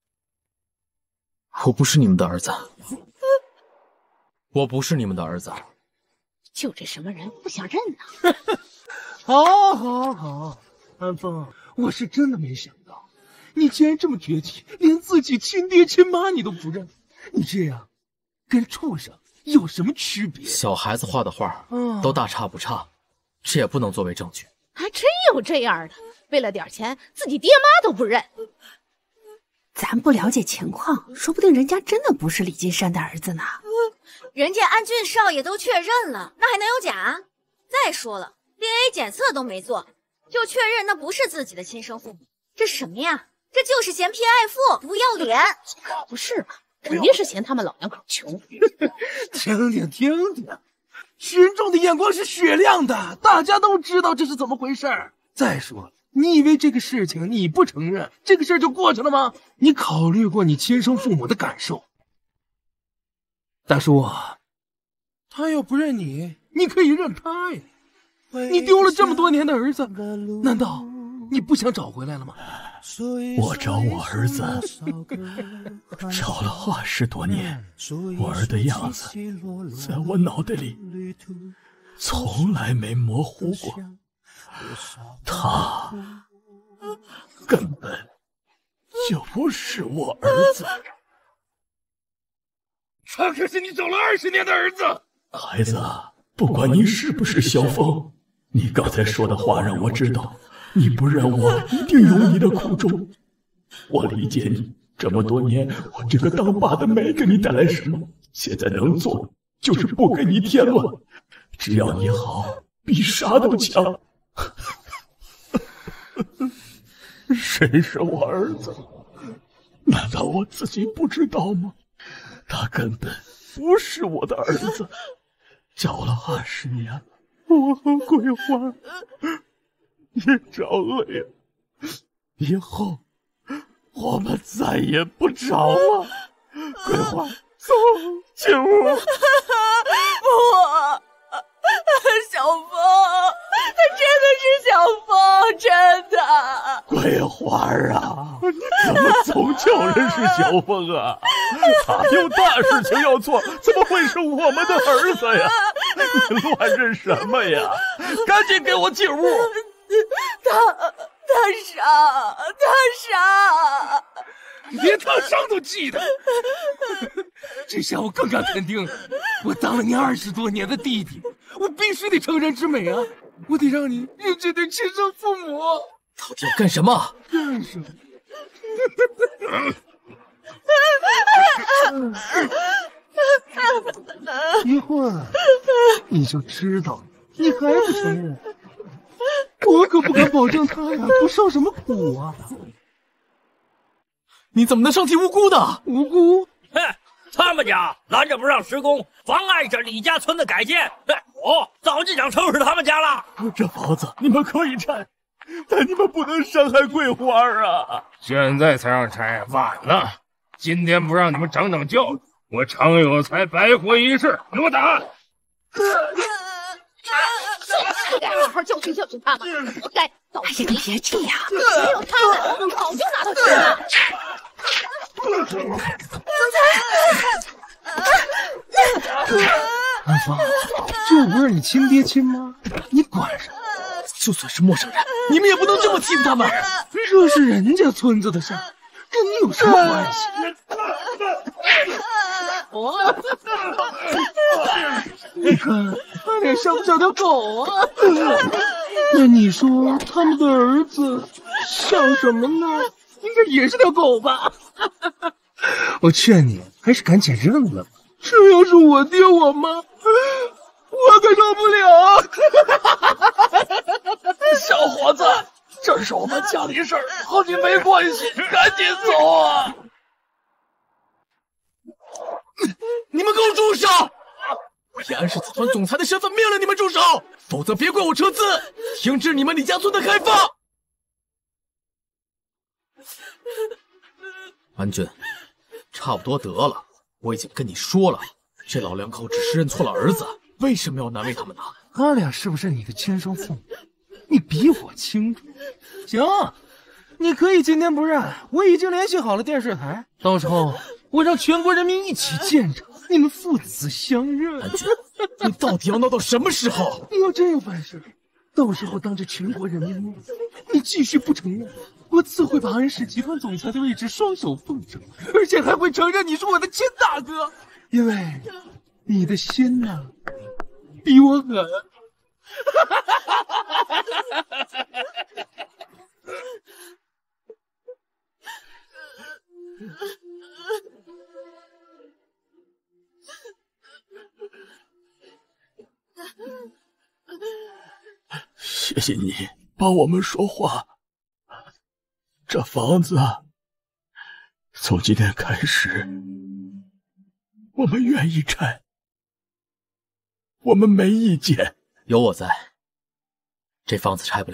我不是你们的儿子，我不是你们的儿子。 就这什么人不想认呢？ 好，好，好，安峰，我是真的没想到，你竟然这么绝情，连自己亲爹亲妈你都不认。你这样跟畜生有什么区别？ 小孩子画的画都大差不差，这也不能作为证据。 还真有这样的，为了点钱，自己爹妈都不认。 咱不了解情况，说不定人家真的不是李金山的儿子呢。 人家安郡少爷都确认了，那还能有假？再说了 ，D N A 检测都没做，就确认那不是自己的亲生父母，这什么呀？这就是嫌贫爱富，不要脸！ 可不是嘛，肯定是嫌他们老两口穷。 听听听听，群众的眼光是雪亮的，大家都知道这是怎么回事。再说，你以为这个事情你不承认，这个事儿就过去了吗？你考虑过你亲生父母的感受？大叔，他要不认你，你可以认他呀。你丢了这么多年的儿子，难道你不想找回来了吗？ 我找我儿子找了二十多年，我儿的样子在我脑袋里从来没模糊过，他根本就不是我儿子。 他可是你找了二十年的儿子。 孩子，不管你是不是萧峰，你刚才说的话让我知道，你不认我一定有你的苦衷。我理解你，这么多年我这个当爸的没给你带来什么，现在能做就是不给你添乱，只要你好，比啥都强。谁是我儿子？难道我自己不知道吗？他根本不是我的儿子，找了二十年，我和桂花也找了呀。以后我们再也不找了。桂花，走进屋。 不，小峰，他真的是小峰，真的。 桂花啊，怎么总叫人是小峰啊？他有大事情要做，怎么会是我们的儿子呀？你乱认什么呀？赶紧给我进屋！ 他他傻，他傻， 连他伤都记得。这下我更敢肯定，我当了你二十多年的弟弟，我必须得成人之美啊！我得让你认这对亲生父母。 到底要干什么？ 干什么？一会儿你就知道了。你还不承认？我可不敢保证他呀不受什么苦啊！ 你怎么能伤及无辜的？ 无辜？ 哼，他们家拦着不让施工，妨碍着李家村的改建，我早就想收拾他们家了。 这房子你们可以拆，但你们不能伤害桂花啊！ 现在才让拆，晚了。今天不让你们长长教育，我常有才白活一世。给我打！ 好好教训教训他们，活该！倒是你别这样，没有他们，我们早就拿到钱了。 安芳，这不是你亲爹亲妈，你管什么？ 就算是陌生人，你们也不能这么欺负他们。 这是人家村子的事，跟你有什么关系？你看他脸像不像条狗啊？那你说他们的儿子像什么呢？应该也是条狗吧？我劝你还是赶紧认了吧，这要是我爹我妈，我可受不了。 小伙子，这是我们家里事儿，和你没关系，赶紧走啊！你们给我住手！以安氏集团总裁的身份命令你们住手，否则别怪我撤资，停止你们李家村的开发。安俊，差不多得了，我已经跟你说了，这老两口只是认错了儿子，为什么要难为他们呢？ 他俩是不是你的亲生父母？你比我清楚。行，你可以今天不认，我已经联系好了电视台，到时候我让全国人民一起见证你们父子相认。 安俊，你到底要闹到什么时候？ 你要真有本事，到时候当着全国人民面，你继续不承认，我自会把安氏集团总裁的位置双手奉上，而且还会承认你是我的亲大哥，因为你的心呐、啊，比我狠。 谢谢你帮我们说话。这房子从今天开始，我们愿意拆，我们没意见。 有我在，这房子拆不了。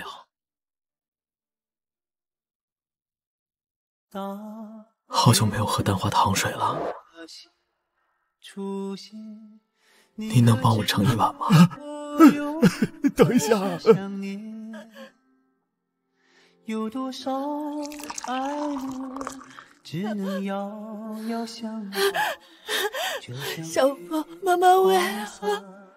好久没有喝蛋花糖水了，你能帮我盛一碗吗？ 等一下。 有多少爱我，只能遥遥相望。 小峰，妈妈为何？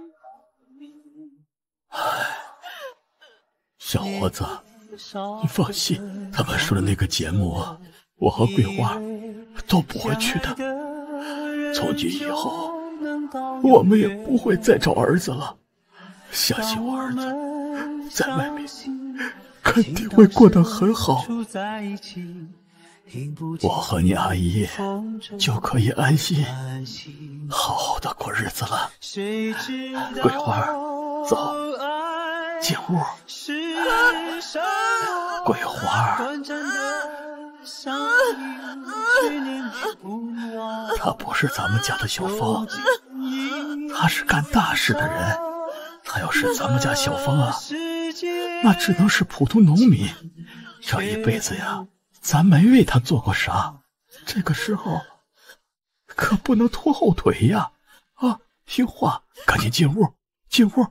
小伙子，你放心，他们说的那个节目，我和桂花都不会去的。从今以后，我们也不会再找儿子了。相信我，儿子在外面肯定会过得很好，我和你阿姨就可以安心好好的过日子了。桂花，走，进屋。桂花，他不是咱们家的小峰，他是干大事的人。他要是咱们家小峰啊，那只能是普通农民。这一辈子呀，咱没为他做过啥，这个时候可不能拖后腿呀！啊，听话，赶紧进屋，进屋。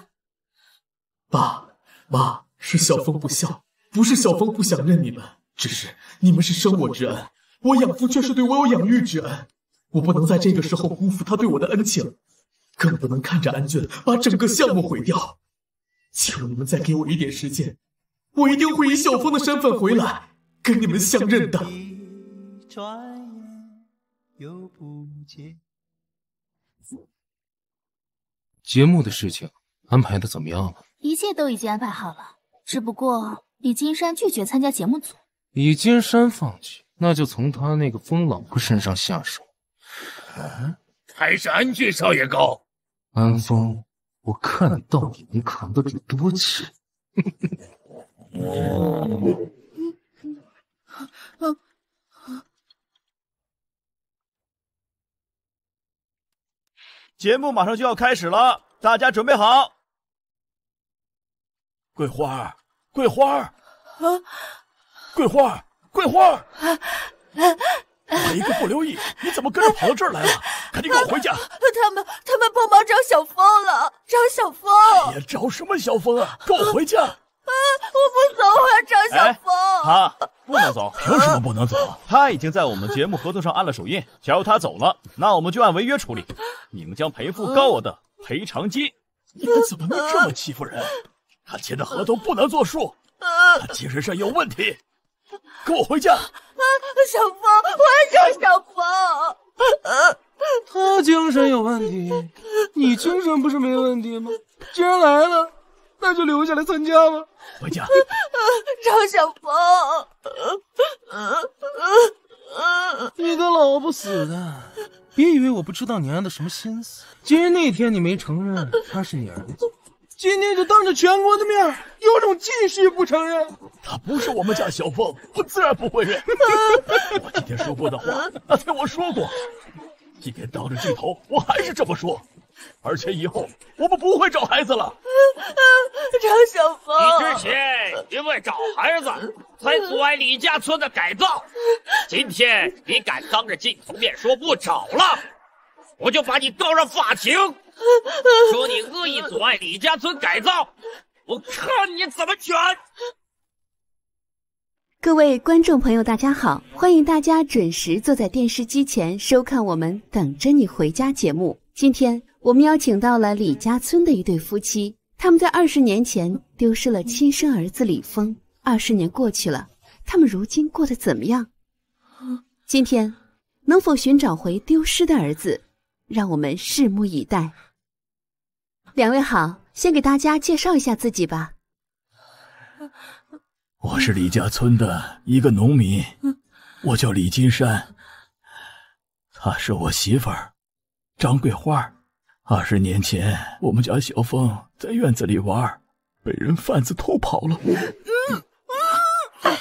爸妈，是小峰不孝，不是小峰不想认你们，只是你们是生我之恩，我养父却是对我有养育之恩，我不能在这个时候辜负他对我的恩情，更不能看着安俊把整个项目毁掉。求你们再给我一点时间，我一定会以小峰的身份回来跟你们相认的。 节目的事情安排的怎么样了？ 一切都已经安排好了，只不过李金山拒绝参加节目组。 李金山放弃，那就从他那个疯老婆身上下手。 啊，还是安俊少爷高。 安峰，我看得到底能扛得住多久？ 节目马上就要开始了，大家准备好。 桂花，桂花，啊，桂花，桂花！啊我一个不留意，你怎么跟着跑到这儿来了？赶紧跟我回家！ 他们他们帮忙找小峰了，找小峰！ 哎呀，找什么小峰啊？跟我回家！ 啊，我不走，我要找小峰。 他不能走， 凭什么不能走？ 他已经在我们节目合同上按了手印，假如他走了，那我们就按违约处理，你们将赔付高额的赔偿金。 你们怎么能这么欺负人？他签的合同不能作数，他精神上有问题。跟我回家！ 啊，小峰，我要找小峰。啊， 他精神有问题，你精神不是没问题吗？既然来了，那就留下来参加吧。 回家！ 找小峰。 你个老不死的，别以为我不知道你安的什么心思。既然那天你没承认他是你儿子，今天就当着全国的面，有种继续不承认。 他不是我们家小峰，我自然不会认。我今天说过的话，那天我说过。今天当着镜头，我还是这么说。而且以后我们不会找孩子了。 找小峰， 你之前因为找孩子才阻碍李家村的改造，今天你敢当着镜头面说不找了，我就把你告上法庭，说你恶意阻碍李家村改造，我看你怎么卷。 各位观众朋友大家好，欢迎大家准时坐在电视机前收看我们等着你回家节目。今天我们邀请到了李家村的一对夫妻，他们在二十年前丢失了亲生儿子李峰。二十年过去了，他们如今过得怎么样？今天能否寻找回丢失的儿子，让我们拭目以待。两位好，先给大家介绍一下自己吧。 我是李家村的一个农民，我叫李金山，她是我媳妇儿张桂花。二十年前，我们家小峰在院子里玩， 被人贩子偷跑了。 嗯嗯小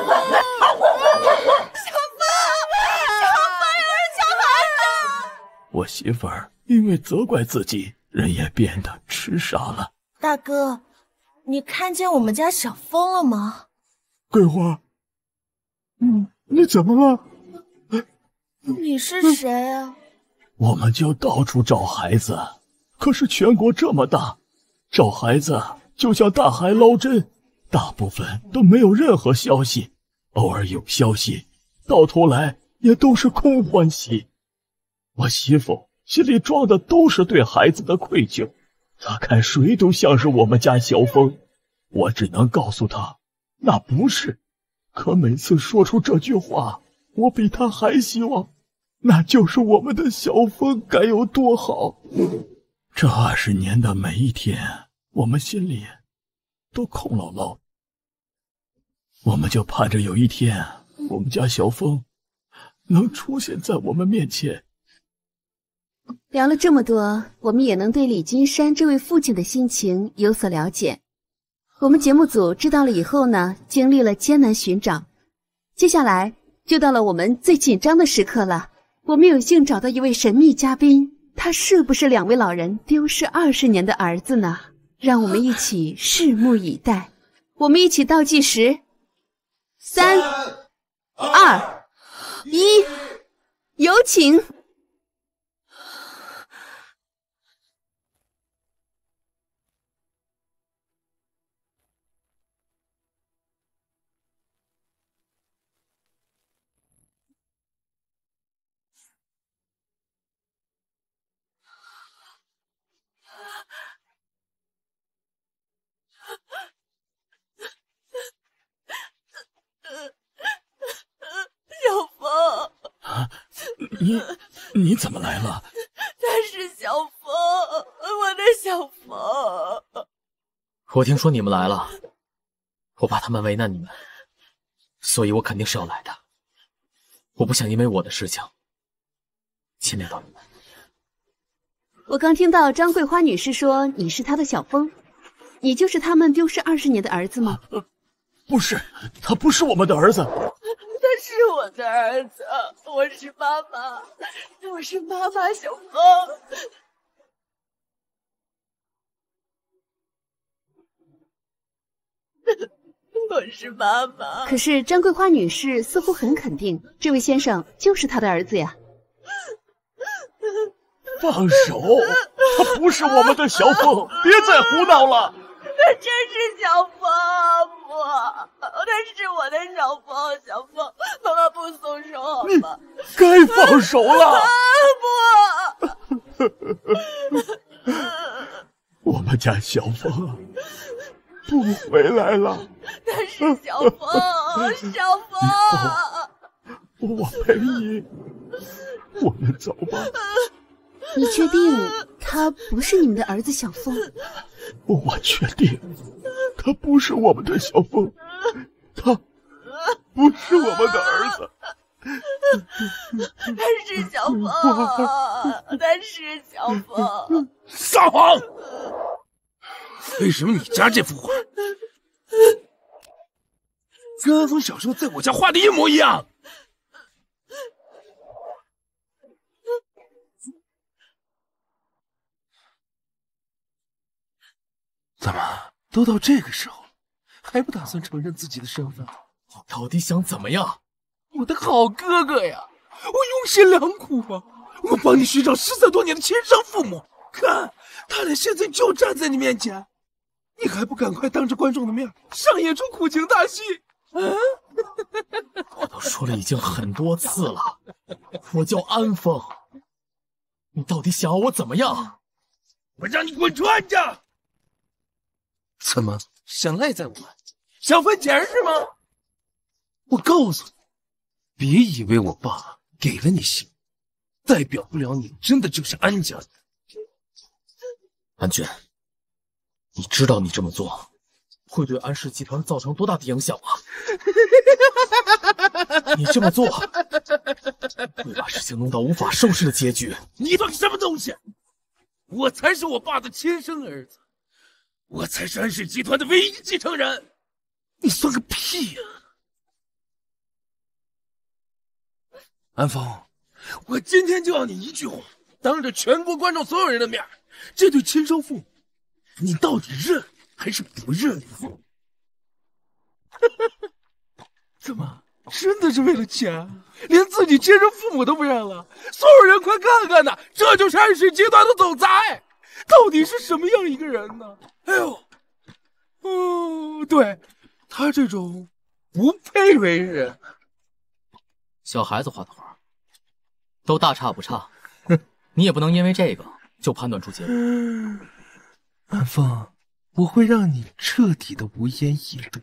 芳，小芳，有人抢孩子！ 我媳妇儿因为责怪自己，人也变得痴傻了。 大哥，你看见我们家小峰了吗？ 桂花，嗯，你怎么了？ 你是谁啊？ 我们就到处找孩子，可是全国这么大，找孩子就像大海捞针，大部分都没有任何消息，偶尔有消息，到头来也都是空欢喜。我媳妇心里装的都是对孩子的愧疚，她看谁都像是我们家小峰，我只能告诉她那不是，可每次说出这句话，我比她还希望那就是我们的小峰该有多好。这二十年的每一天，我们心里都空落落，我们就盼着有一天我们家小峰能出现在我们面前。 聊了这么多，我们也能对李金山这位父亲的心情有所了解。我们节目组知道了以后呢，经历了艰难寻找，接下来就到了我们最紧张的时刻了。我们有幸找到一位神秘嘉宾，他是不是两位老人丢失二十年的儿子呢？让我们一起拭目以待。我们一起倒计时，三、二、一，有请。 你你怎么来了？ 他是小峰，我的小峰。 我听说你们来了，我怕他们为难你们，所以我肯定是要来的。我不想因为我的事情牵连到你们。 我刚听到张桂花女士说你是她的小峰，你就是他们丢失二十年的儿子吗？ 呃、不是，他不是我们的儿子。 他是我的儿子，我是妈妈，我是妈妈小峰。我是妈妈。 可是张桂花女士似乎很肯定，这位先生就是她的儿子呀。 放手，他不是我们的小峰，别再胡闹了。 他真是小峰，不，他是我的小峰，小峰，妈妈不松手好吗？ 该放手了。 啊、 不，我们家小峰不回来了。 他是小峰，小峰， 我陪你，我们走吧。 你确定他不是你们的儿子小峰？ 我确定他不是我们的小峰，他不是我们的儿子。 他是小峰，他是小峰。 撒谎！为什么你家这幅画跟安峰小时候在我家画的一模一样？怎么都到这个时候了，还不打算承认自己的身份？ 我到底想怎么样？ 我的好哥哥呀，我用心良苦啊！我帮你寻找失散多年的亲生父母，看他俩现在就站在你面前，你还不赶快当着观众的面上演出苦情大戏？嗯， 我都说了已经很多次了，我叫安峰，你到底想要我怎么样？ 我让你滚出安家！怎么想赖在我，想分钱是吗？我告诉你，别以为我爸给了你姓，代表不了你真的就是安家的。 安俊，你知道你这么做会对安氏集团造成多大的影响吗？你这么做会把事情弄到无法收拾的结局。 你当什么东西？我才是我爸的亲生儿子。 我才是安氏集团的唯一继承人。你算个屁呀！安峰，我今天就要你一句话，当着全国观众所有人的面，这对亲生父母，你到底认还是不认？怎么，真的是为了钱，连自己亲生父母都不认了？所有人快看看呐，这就是安氏集团的总裁，到底是什么样一个人呢？哎呦，哦，对，他这种不配为人。 小孩子画的画，都大差不差，你也不能因为这个就判断出结果。 嗯，安峰，我会让你彻底的无言以对。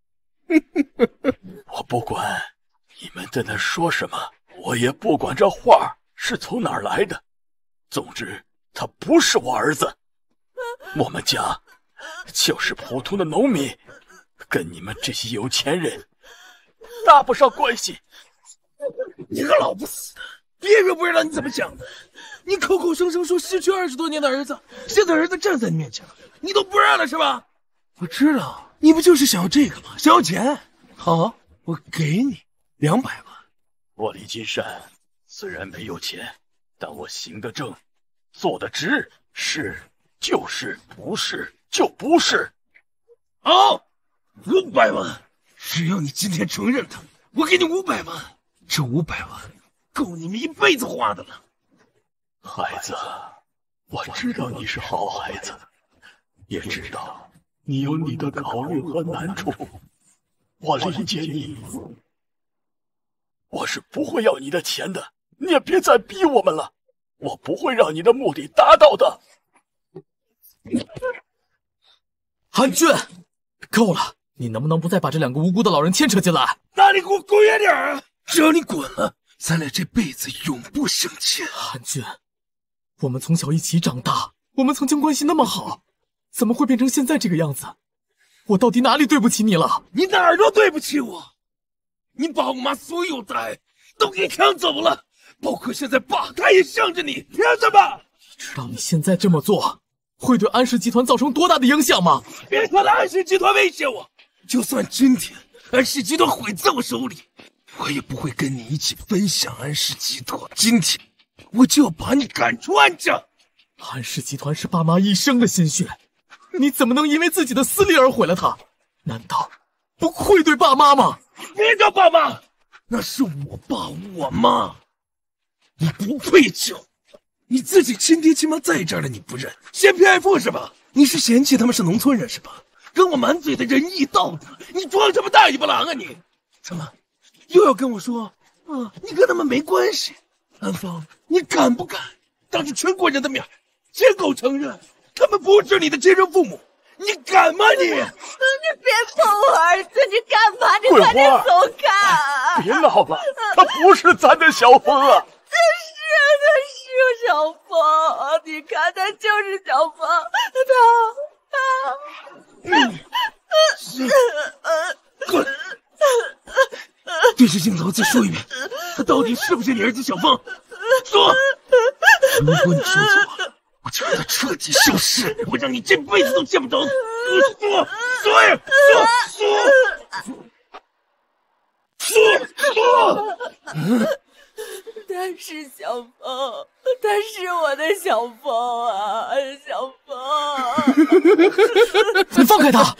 我不管你们在那说什么，我也不管这画是从哪儿来的。总之，他不是我儿子。我们家就是普通的农民，跟你们这些有钱人搭不上关系。 你个老不死的，别人不知道你怎么想的。你口口声声说失去二十多年的儿子，现在儿子站在你面前了，你都不认了是吧？我知道，你不就是想要这个吗？想要钱？好，我给你两百万。 我李金山虽然没有钱，但我行得正，做得直，是就是，不是就不是。 好，五百万，只要你今天承认他，我给你五百万。这五百万够你们一辈子花的了。 孩子，我知道你是好孩子，也知道你有你的考虑和难处，我理解你。我是不会要你的钱的，你也别再逼我们了，我不会让你的目的达到的。 韩俊，够了，你能不能不再把这两个无辜的老人牵扯进来？ 那你给我滚远点啊！只要你滚了，咱俩这辈子永不相见。 韩俊，我们从小一起长大，我们曾经关系那么好，怎么会变成现在这个样子？我到底哪里对不起你了？ 你哪儿都对不起我。你把我妈所有的爱都给抢走了，包括现在爸他也向着你，凭什么？ 你知道你现在这么做会对安氏集团造成多大的影响吗？ 别看安氏集团威胁我，就算今天安氏集团毁在我手里，我也不会跟你一起分享安氏集团。今天我就要把你赶出安家。 安氏集团是爸妈一生的心血，你怎么能因为自己的私利而毁了它？难道不愧对爸妈吗？ 别叫爸妈，那是我爸我妈，你不配叫。你自己亲爹亲妈在这儿了你不认，嫌贫爱富是吧？你是嫌弃他们是农村人是吧？跟我满嘴的仁义道德，你装什么大尾巴狼啊你？怎么又要跟我说啊？你跟他们没关系？安芳，你敢不敢当着全国人的面亲口承认他们不是你的亲生父母？你敢吗你？你别碰我儿子！你干嘛？你快点走开！ 别闹了，他不是咱的小峰啊！ 他是，他是小峰，你看他就是小峰，他他， 滚！对着镜头再说一遍，他到底是不是你儿子小峰？说！如果你说错了，我就让他彻底消失，我让你这辈子都见不着。说说呀，说说说说！嗯， 他是小峰，他是我的小峰啊，小峰！ 你放开他！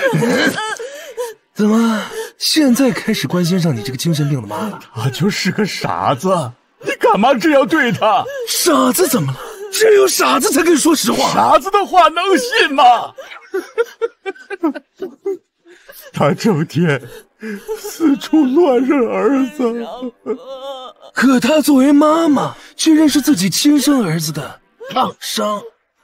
怎么现在开始关心上你这个精神病的妈了？ 他就是个傻子，你干嘛这样对他？ 傻子怎么了？只有傻子才可以说实话。 傻子的话能信吗？他整天四处乱认儿子， 可他作为妈妈，却认识自己亲生儿子的烫伤。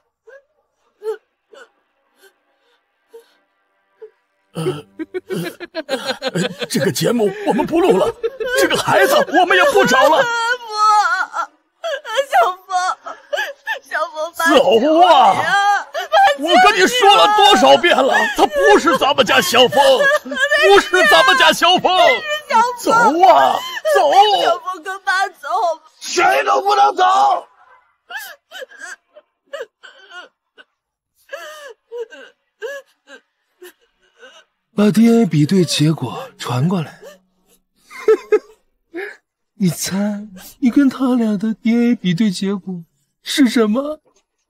呃，呃，这个节目我们不录了，这个孩子我们也不找了。 不，小峰，小峰， 走啊！我跟你说了多少遍了，他不是咱们家小峰，不是咱们家小峰。走啊，走！ 小峰跟爸走， 谁都不能走。 把 D N A 比对结果传过来。你猜，你跟他俩的 D N A 比对结果是什么？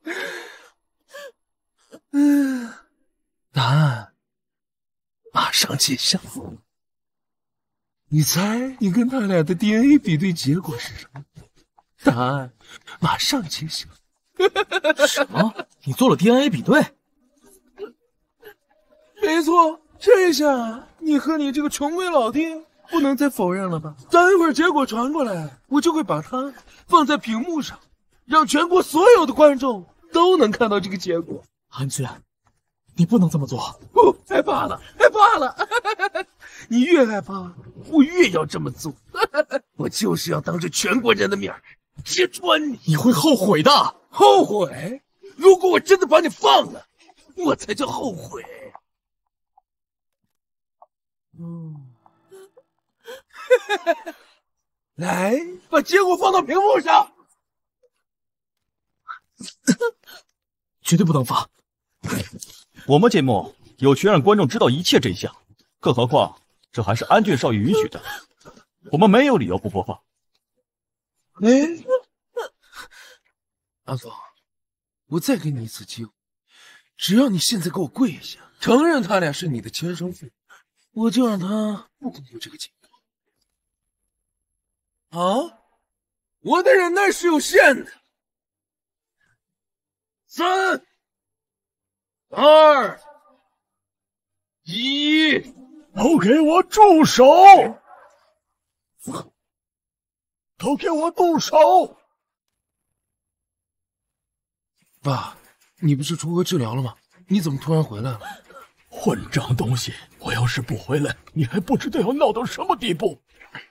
嗯，答案马上揭晓。你猜，你跟他俩的 D N A 比对结果是什么？答案马上揭晓。 什么？你做了 D N A 比对？ 没错，这下你和你这个穷鬼老爹不能再否认了吧？等一会儿结果传过来，我就会把它放在屏幕上，让全国所有的观众都能看到这个结果。 安俊，你不能这么做！ 不，害怕了，害怕了！你越害怕，我越要这么做。我就是要当着全国人的面揭穿你， 你会后悔的。 后悔？如果我真的把你放了，我才叫后悔。嗯，来，把结果放到屏幕上， 绝对不能放。 我们节目有权让观众知道一切真相，更何况这还是安俊少爷允许的，我们没有理由不播放。 哎，阿总，我再给你一次机会，只要你现在给我跪下，承认他俩是你的亲生父母，我就让他不公布这个结果。啊，我的忍耐是有限的。三、二、一， 都给我住手！都给我动手！ 爸，你不是出国治疗了吗？你怎么突然回来了？ 混账东西！我要是不回来，你还不知道要闹到什么地步。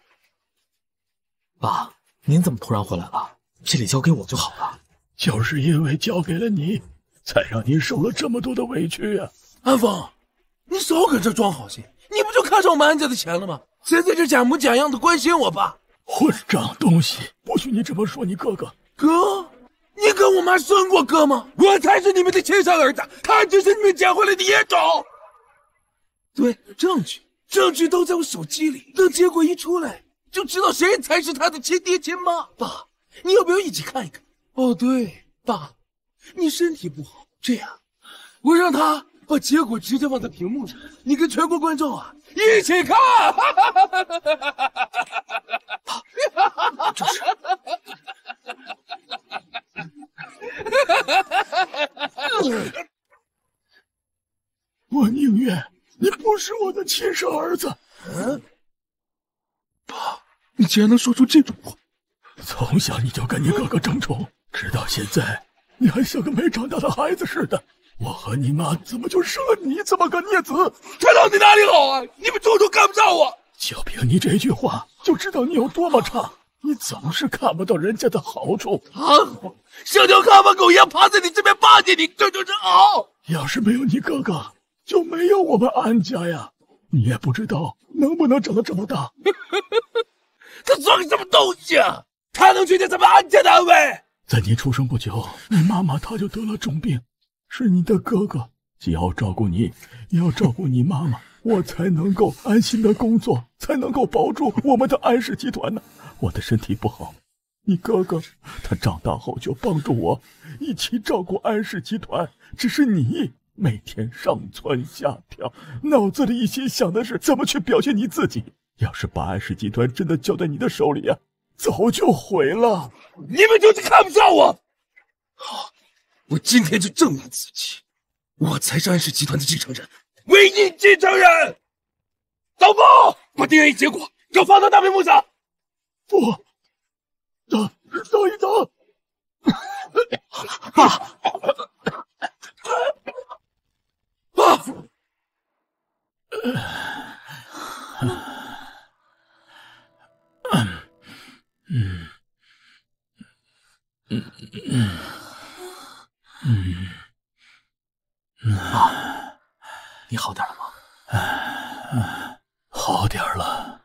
爸，您怎么突然回来了？这里交给我就好了。 就是因为交给了你，才让你受了这么多的委屈啊！ 安峰，你少搁这装好心，你不就看上我们安家的钱了吗？谁在这假模假样的关心我爸？ 混账东西！不许你这么说你哥哥！ 哥，你跟我妈算过哥吗？我才是你们的亲生儿子，他只是你们捡回来的野种。对，证据，证据都在我手机里。等结果一出来，就知道谁才是他的亲爹亲妈。爸，你要不要一起看一看？哦，对，爸，你身体不好，这样，我让他把结果直接放在屏幕上，你跟全国观众啊一起看。 爸，这是。 我宁愿你不是我的亲生儿子。 嗯，爸，你竟然能说出这种话！ 从小你就跟你哥哥争宠，直到现在，你还像个没长大的孩子似的。我和你妈怎么就生了你这么个孽子？ 这到底哪里好啊？你们统统看不上我！ 就凭你这句话，就知道你有多么差。你总是看不到人家的好处。 啊，像条看门狗一样趴在你这边巴结你，这就是好。 要是没有你哥哥，就没有我们安家呀。你也不知道能不能长得这么大。 他装什么东西啊？他能决定咱们安家的安危？ 在你出生不久，你妈妈她就得了重病，是你的哥哥既要照顾你，也要照顾你妈妈，我才能够安心的工作，才能够保住我们的安氏集团呢。我的身体不好，你哥哥他长大后就帮助我一起照顾安氏集团，只是你每天上蹿下跳，脑子里一心想的是怎么去表现你自己。要是把安氏集团真的交在你的手里啊，早就毁了。 你们就是看不上我。好，我今天就证明自己，我才是安氏集团的继承人，唯一继承人。导播，把 D N A 结果要放到大屏幕上。 不，等等一等， 爸， 爸， 嗯嗯嗯嗯嗯嗯， 爸，你好点了吗？ 好点了。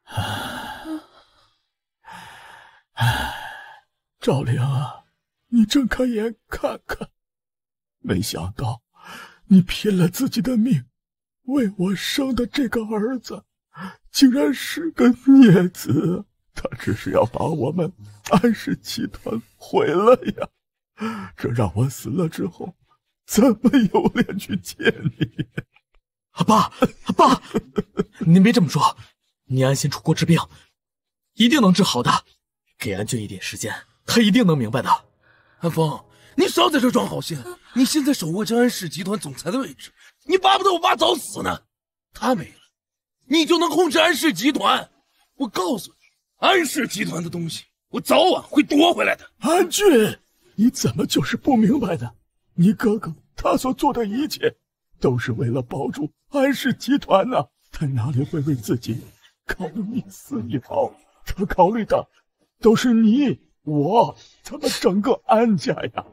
赵玲啊，你睁开眼看看，没想到你拼了自己的命， 为我生的这个儿子，竟然是个孽子！他只是要把我们安氏集团毁了呀！这让我死了之后，怎么有脸去见你？ 爸，爸，您别这么说，你安心出国治病，一定能治好的。给安俊一点时间，他一定能明白的。 安峰，你少在这装好心！你现在手握着安氏集团总裁的位置，你巴不得我爸早死呢。他没了，你就能控制安氏集团。我告诉你，安氏集团的东西，我早晚会夺回来的。 安俊，你怎么就是不明白呢？你哥哥他所做的一切，都是为了保住安氏集团呢、啊。他哪里会为自己考虑一丝一毫？他考虑的都是你我，咱们整个安家呀。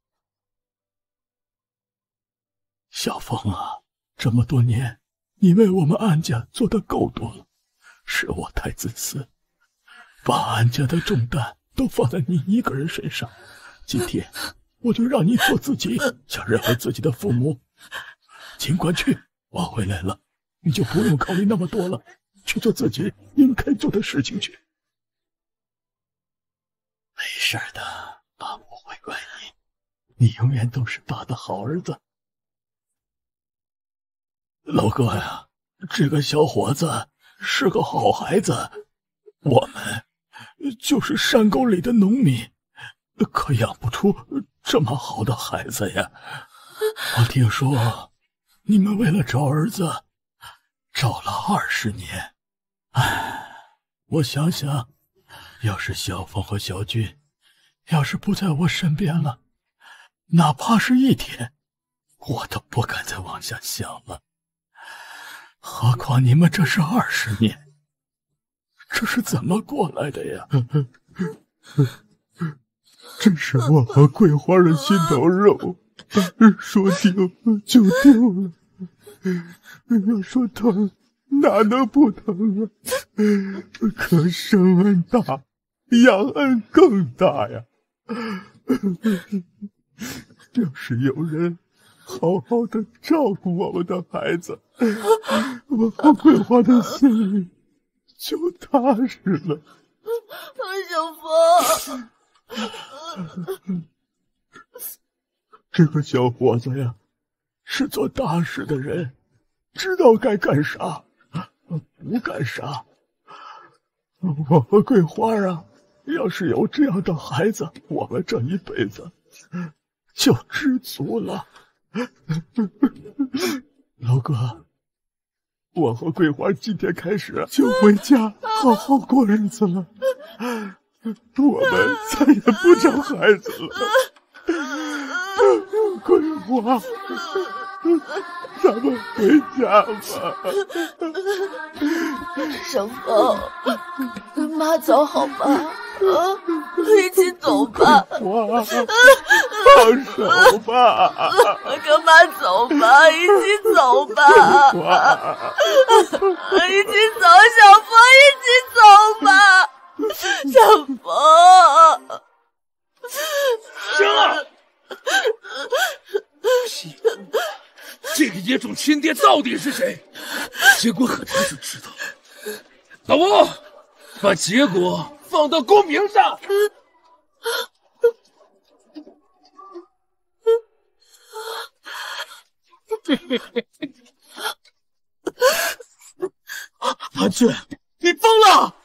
小峰啊，这么多年，你为我们安家做的够多了，是我太自私，把安家的重担都放在你一个人身上。今天我就让你做自己想认回自己的父母，尽管去，我回来了，你就不用考虑那么多了，去做自己应该做的事情去。没事的，爸不会怪你，你永远都是爸的好儿子。老哥呀，这个小伙子是个好孩子，我们就是山沟里的农民，可养不出这么好的孩子呀。我听说你们为了找儿子找了二十年，唉，我想想，要是小峰和小俊要是不在我身边了，哪怕是一天，我都不敢再往下想了。何况你们这是二十年，这是怎么过来的呀？这是我和桂花的心头肉，说丢就丢了。要说疼，哪能不疼啊？可生恩大，养恩更大呀。要是有人好好的照顾我们的孩子，我和桂花的心里就踏实了。 小峰， 这个小伙子呀，是做大事的人，知道该干啥，不干啥。我和桂花啊，要是有这样的孩子，我们这一辈子就知足了。老哥，我和桂花今天开始就回家好好过日子了，我们再也不找孩子了。桂花，咱们回家吧。 小峰，跟妈走好吧？啊，一起走吧。 我放手吧。 跟妈走吧，一起走吧。一起走，小峰，一起走吧。小峰， 行了。这个野种亲爹到底是谁？结果很快就知道了。老吴，把结果放到公屏上。 安俊，你疯了！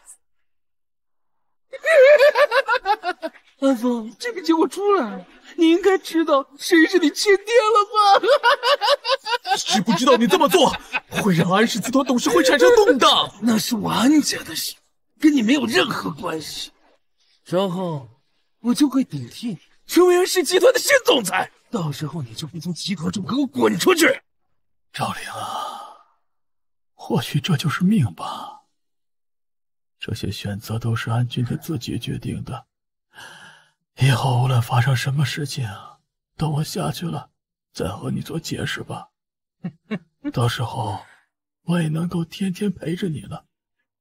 安峰，这个结果出来了，你应该知道谁是你亲爹了吧？ 知不知道你这么做会让安氏集团董事会产生动荡？ 那是我安家的事，跟你没有任何关系。然后我就会顶替你，成为安氏集团的新总裁。到时候你就会从集团中给我滚出去。 赵玲啊，或许这就是命吧。这些选择都是安俊他自己决定的。以后无论发生什么事情，等我下去了再和你做解释吧。到时候我也能够天天陪着你了。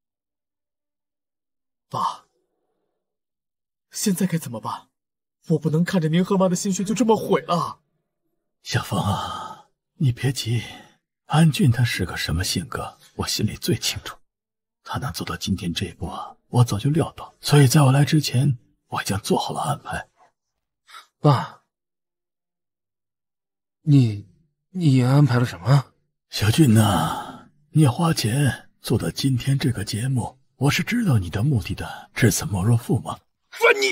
爸，现在该怎么办？我不能看着您和妈的心血就这么毁了。 小峰啊，你别急， 安俊他是个什么性格，我心里最清楚。他能走到今天这一步啊，我早就料到，所以在我来之前，我已经做好了安排。 爸，你你安排了什么？ 小俊呐、啊，你花钱做的今天这个节目，我是知道你的目的的，至此莫若父嘛。 爸你，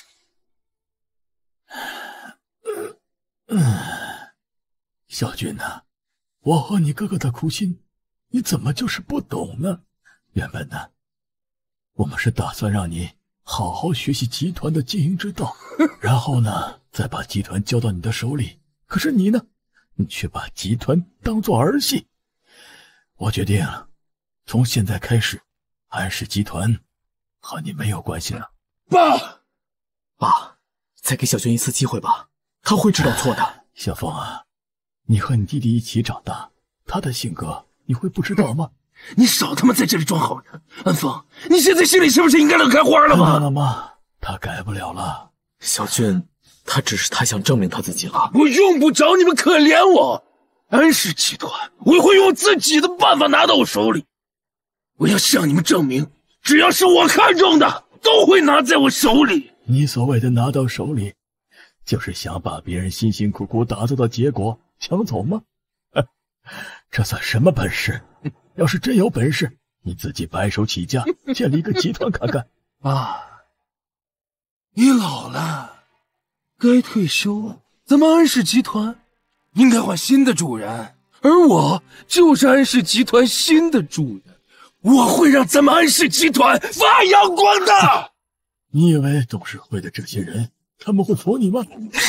嗯，小俊呐、啊，我和你哥哥的苦心，你怎么就是不懂呢？原本呢，我们是打算让你好好学习集团的经营之道，然后呢，再把集团交到你的手里。可是你呢，你却把集团当作儿戏。我决定，从现在开始，安氏集团和你没有关系了。 爸， 爸，再给小俊一次机会吧，他会知道错的。 小凤啊，你和你弟弟一起长大，他的性格你会不知道吗？ 你少他妈在这里装好人！安凤，你现在心里是不是应该乐开花了吗？ 看到了吗？他改不了了。 小俊，他只是太想证明他自己了。 我用不着你们可怜我，安氏集团我会用自己的办法拿到我手里。我要向你们证明，只要是我看中的，都会拿在我手里。 你所谓的拿到手里，就是想把别人辛辛苦苦打造的结果抢走吗？这算什么本事？要是真有本事，你自己白手起家建立一个集团看看。 啊，你老了，该退休了。咱们安氏集团应该换新的主人，而我就是安氏集团新的主人。我会让咱们安氏集团发扬光大。 你以为董事会的这些人他们会服你吗？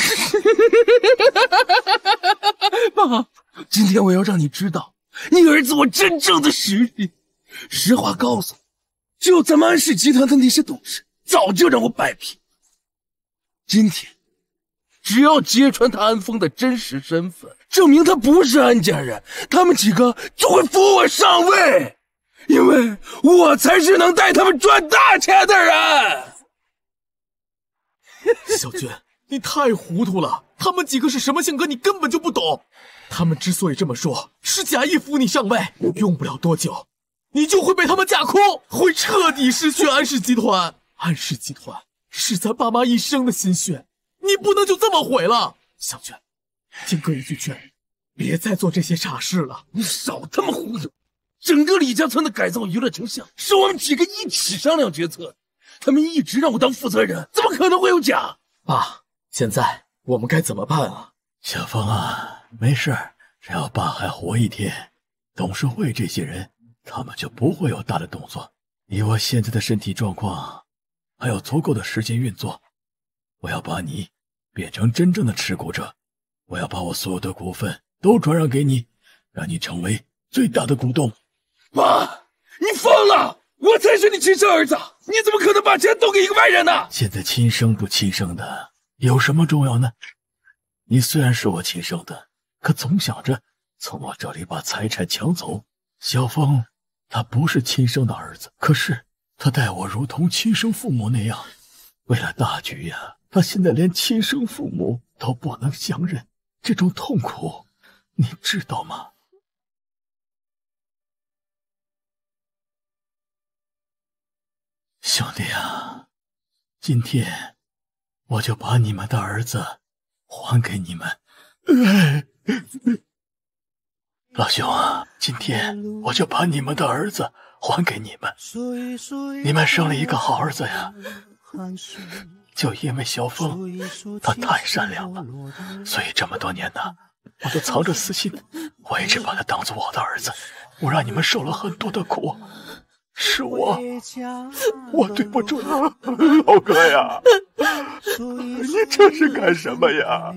爸，今天我要让你知道你儿子我真正的实力。实话告诉你，就咱们安氏集团的那些董事早就让我摆平。今天只要揭穿他安峰的真实身份，证明他不是安家人，他们几个就会扶我上位，因为我才是能带他们赚大钱的人。 小俊，你太糊涂了，他们几个是什么性格你根本就不懂。他们之所以这么说，是假意扶你上位，用不了多久你就会被他们架空，会彻底失去安氏集团。安氏集团是咱爸妈一生的心血，你不能就这么毁了。小俊，听哥一句劝，别再做这些傻事了。 你少他妈忽悠！整个李家村的改造娱乐成像是我们几个一起商量决策的，他们一直让我当负责人，怎么可能会有假？ 爸，现在我们该怎么办啊？ 小峰啊，没事，只要爸还活一天，董事会这些人他们就不会有大的动作。以我现在的身体状况，还有足够的时间运作，我要把你变成真正的持股者，我要把我所有的股份都转让给你，让你成为最大的股东。 爸，你疯了！我才是你亲生儿子，你怎么可能把钱都给一个外人呢？ 现在亲生不亲生的有什么重要呢？你虽然是我亲生的，可总想着从我这里把财产抢走。小峰他不是亲生的儿子，可是他待我如同亲生父母那样，为了大局呀，他现在连亲生父母都不能相认，这种痛苦你知道吗？兄弟啊，今天我就把你们的儿子还给你们。老兄啊，今天我就把你们的儿子还给你们。你们生了一个好儿子呀，就因为小峰他太善良了，所以这么多年呢，我都藏着私心，我一直把他当做我的儿子，我让你们受了很多的苦，是我，我对不住老哥呀，你这是干什么呀？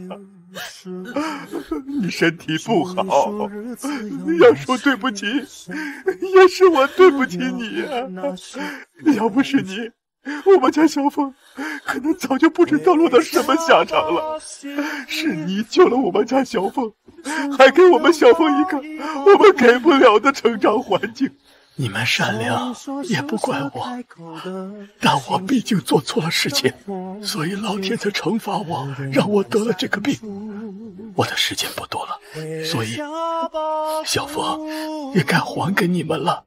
你身体不好，要说对不起，也是我对不起你呀。要不是你，我们家小凤可能早就不知道落到什么下场了。是你救了我们家小凤，还给我们小凤一个我们给不了的成长环境。 你们善良也不怪我，但我毕竟做错了事情，所以老天才惩罚我，让我得了这个病。 我的时间不多了，所以小凤也该还给你们了。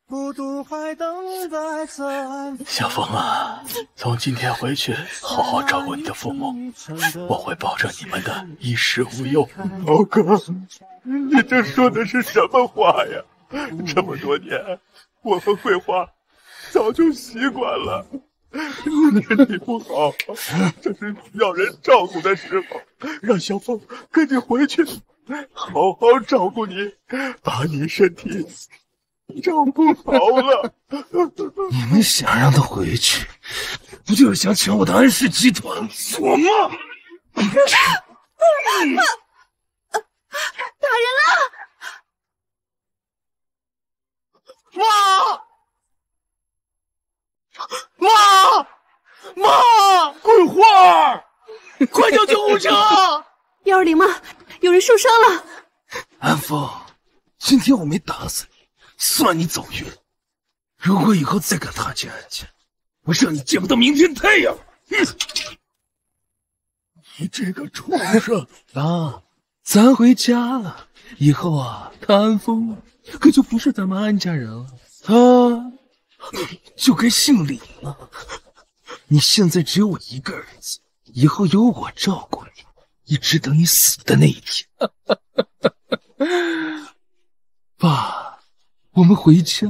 小凤啊，从今天回去好好照顾你的父母，我会保证你们的衣食无忧。 老哥，你这说的是什么话呀？这么多年，我和桂花早就习惯了。你身体不好，这是需要人照顾的时候，让小凤跟你回去，好好照顾你，把你身体照顾好了。 你们想让他回去，不就是想抢我的安氏集团？做梦！ 打人了！妈！妈！妈！ 桂花，快叫救护车！ 一二零吗？有人受伤了。 安峰，今天我没打死你，算你走运。如果以后再敢踏进安家，我让你见不到明天太阳！ 你这个畜生！ 啊，咱回家了。以后啊，他安峰可就不是咱们安家人了，他就该姓李了。你现在只有我一个儿子，以后有我照顾你，一直等你死的那一天。爸，我们回家。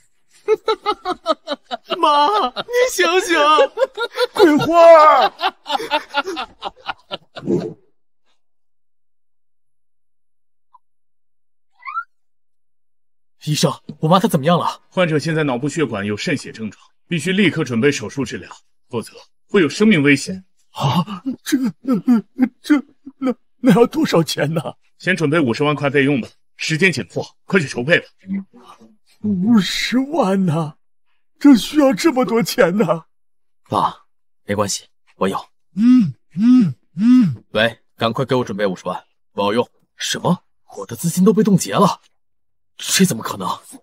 妈，你醒醒！ 桂花！ 医生，我妈她怎么样了？ 患者现在脑部血管有渗血症状，必须立刻准备手术治疗，否则会有生命危险。 啊，这这那那要多少钱呢？ 先准备五十万块备用吧，时间紧迫，快去筹备吧。 五十万呢？这需要这么多钱呢？ 爸，没关系，我有。 嗯嗯嗯。 喂，赶快给我准备五十万，我要用。什么？我的资金都被冻结了？这怎么可能？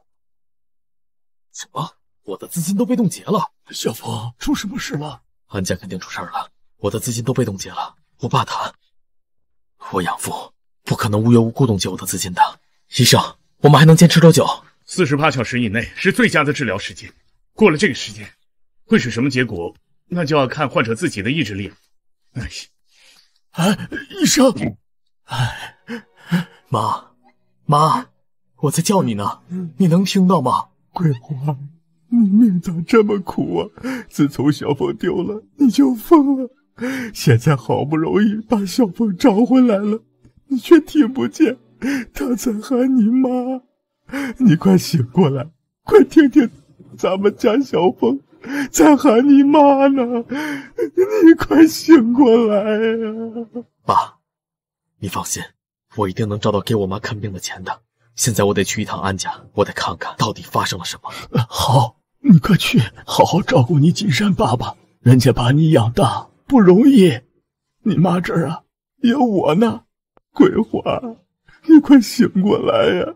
什么？我的资金都被冻结了？ 小峰，出什么事了？ 安家肯定出事了，我的资金都被冻结了。我爸他，我养父不可能无缘无故冻结我的资金的。医生，我们还能坚持多久？ 四十八小时以内是最佳的治疗时间，过了这个时间，会是什么结果，那就要看患者自己的意志力了。哎， 哎，医生， 哎，妈，妈。我在叫你呢，你能听到吗？ 桂花，你命咋这么苦啊？自从小凤丢了，你就疯了。现在好不容易把小凤找回来了，你却听不见她在喊你妈。你快醒过来，快听听咱们家小凤在喊你妈呢！你快醒过来呀！ 爸，你放心，我一定能找到给我妈看病的钱的。现在我得去一趟安家，我得看看到底发生了什么。 好，你快去，好好照顾你金山爸爸，人家把你养大不容易。你妈这儿啊，有我呢。桂花，你快醒过来呀！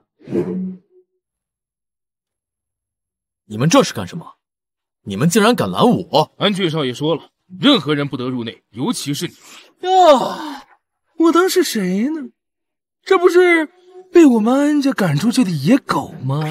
你们这是干什么？你们竟然敢拦我！ 安郡少爷说了，任何人不得入内，尤其是你。呀，我当是谁呢？这不是被我们安家赶出去的野狗吗？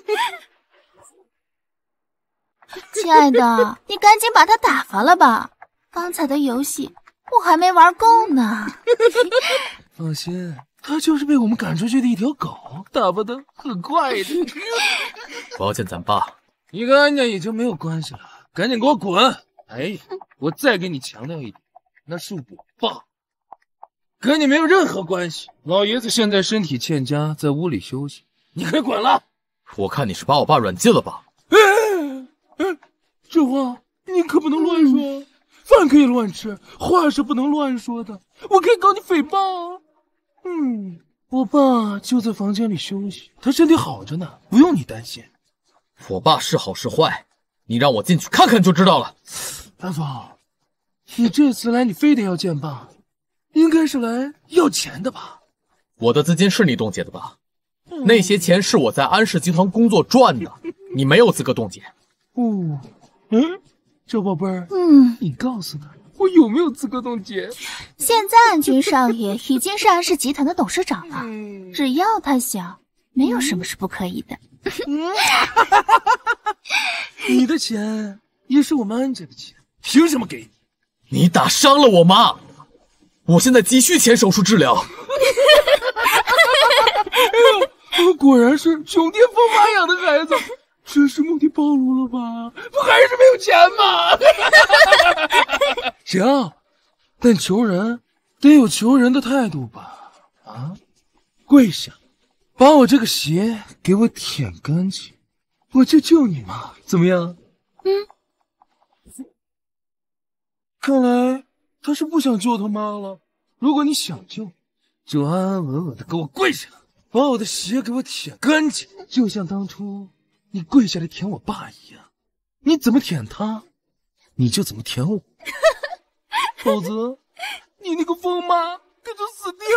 亲爱的，你赶紧把他打发了吧，刚才的游戏我还没玩够呢。 放心，他就是被我们赶出去的一条狗，打发的很快的。 我要见咱爸。 你跟安家已经没有关系了，赶紧给我滚！哎，我再给你强调一点，那是我爸，跟你没有任何关系。老爷子现在身体欠佳，在屋里休息，你可以滚了。 我看你是把我爸软禁了吧？ 哎哎，这话你可不能乱说，嗯、饭可以乱吃，话是不能乱说的。我可以告你诽谤。嗯，我爸就在房间里休息，他身体好着呢，不用你担心。 我爸是好是坏，你让我进去看看就知道了。 安峰，你这次来，你非得要见爸，应该是来要钱的吧？ 我的资金是你冻结的吧？嗯、那些钱是我在安氏集团工作赚的，你没有资格冻结。 哦，嗯，周宝贝儿， 嗯， 你告诉他， 我有没有资格冻结？ 现在安君少爷已经是安氏集团的董事长了，嗯、只要他想，没有什么是不可以的。 嗯、你的钱也是我们安家的钱，凭什么给你？ 你打伤了我妈，我现在急需钱手术治疗。 哎呦，果然是穷爹疯妈养的孩子。这是目的暴露了吧？不还是没有钱吗？行，但求人得有求人的态度吧？啊，跪下，把我这个鞋给我舔干净，我就救你妈，怎么样？ 嗯。 看来他是不想救他妈了。如果你想救，就安安稳稳的给我跪下，把我的鞋给我舔干净，就像当初你跪下来舔我爸一样，你怎么舔他，你就怎么舔我，否则你那个疯妈可就死定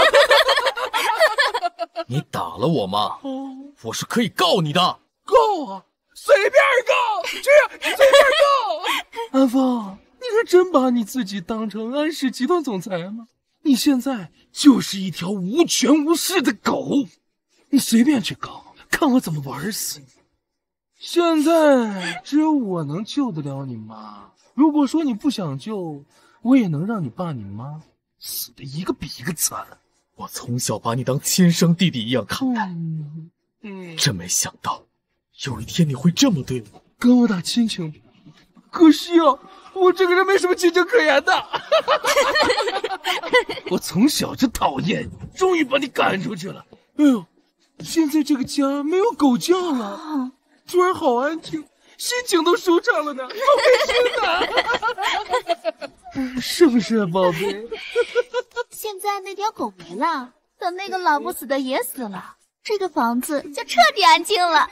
了。你打了我妈，我是可以告你的。 告啊，随便告，去，随便告。安芳，你是真把你自己当成安氏集团总裁吗？你现在就是一条无权无势的狗，你随便去告，看我怎么玩死你。现在只有我能救得了你妈。如果说你不想救，我也能让你爸你妈死得一个比一个惨。 我从小把你当亲生弟弟一样看待， 嗯嗯、 真没想到有一天你会这么对我， 跟我打亲情比。可惜啊，我这个人没什么亲情可言的。我从小就讨厌你，终于把你赶出去了。哎呦，现在这个家没有狗叫了，突然好安静，心情都舒畅了呢，好开心的。是不是啊，宝贝？ 现在那条狗没了，等那个老不死的也死了，这个房子就彻底安静了。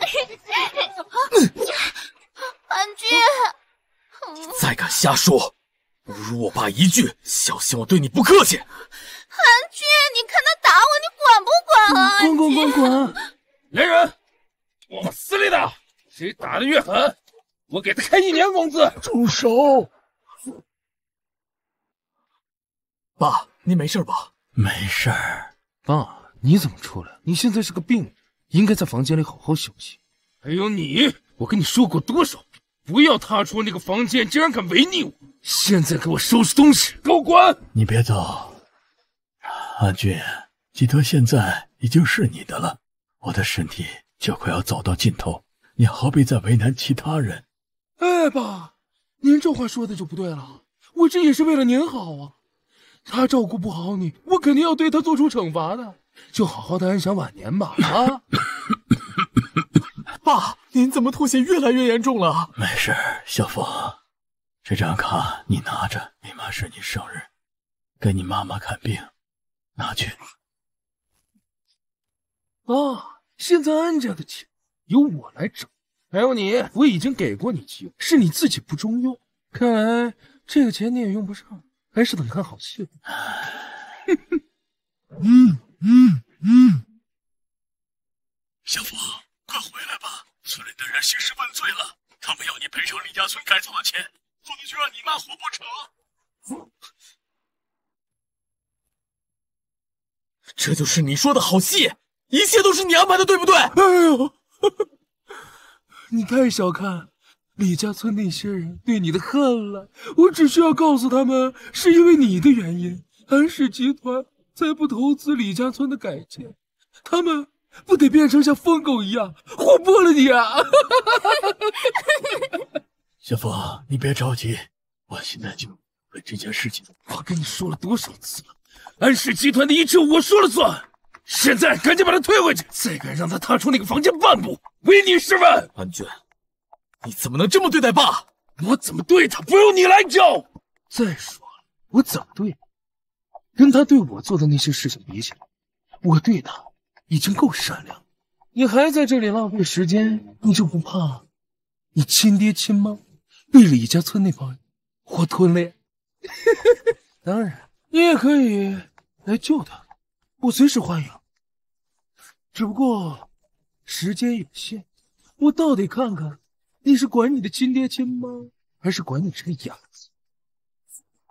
安君， 你再敢瞎说，侮辱我爸一句，小心我对你不客气。 安君，你看他打我，你管不管啊？ 滚滚滚滚！来人，我们撕裂的，谁打得越狠，我给他开一年工资。 住手！ 爸，你没事吧？ 没事儿。爸，你怎么出来？你现在是个病人，应该在房间里好好休息。还有你，我跟你说过多少遍，不要踏出那个房间，竟然敢违逆我！现在给我收拾东西，给我滚！ 你别走，安君，集团现在已经是你的了，我的身体就快要走到尽头，你何必再为难其他人？ 哎，爸，您这话说的就不对了，我这也是为了您好啊。他照顾不好你，我肯定要对他做出惩罚的，就好好的安享晚年吧。啊！ 爸，您怎么吐血越来越严重了？ 没事，小凤，这张卡你拿着，明晚是你生日，给你妈妈看病，拿去。 啊，现在安家的钱由我来挣，还有你，我已经给过你机会，是你自己不中用，看来这个钱你也用不上。还是等看好戏吧。 嗯嗯嗯，小凤，快回来吧！村里的人兴师问罪了，他们要你赔偿李家村改造的钱，否则就让你妈活不成。 这就是你说的好戏，一切都是你安排的，对不对？ 哎呦，你太小看李家村那些人对你的恨了，我只需要告诉他们，是因为你的原因，安氏集团才不投资李家村的改建，他们不得变成像疯狗一样活剥了你啊！ 小凤，你别着急，我现在就为这件事情。 我跟你说了多少次了，安氏集团的一切我说了算，现在赶紧把他推回去，再敢让他踏出那个房间半步，唯你是问。 安君，你怎么能这么对待爸？ 我怎么对他不用你来教。再说了，我怎么对，跟他对我做的那些事情比起来，我对他已经够善良。你还在这里浪费时间，你就不怕你亲爹亲妈被李家村那帮人活吞了呀？当然，你也可以来救他，我随时欢迎。只不过时间有限，我倒得看看你是管你的亲爹亲妈，还是管你这个养子？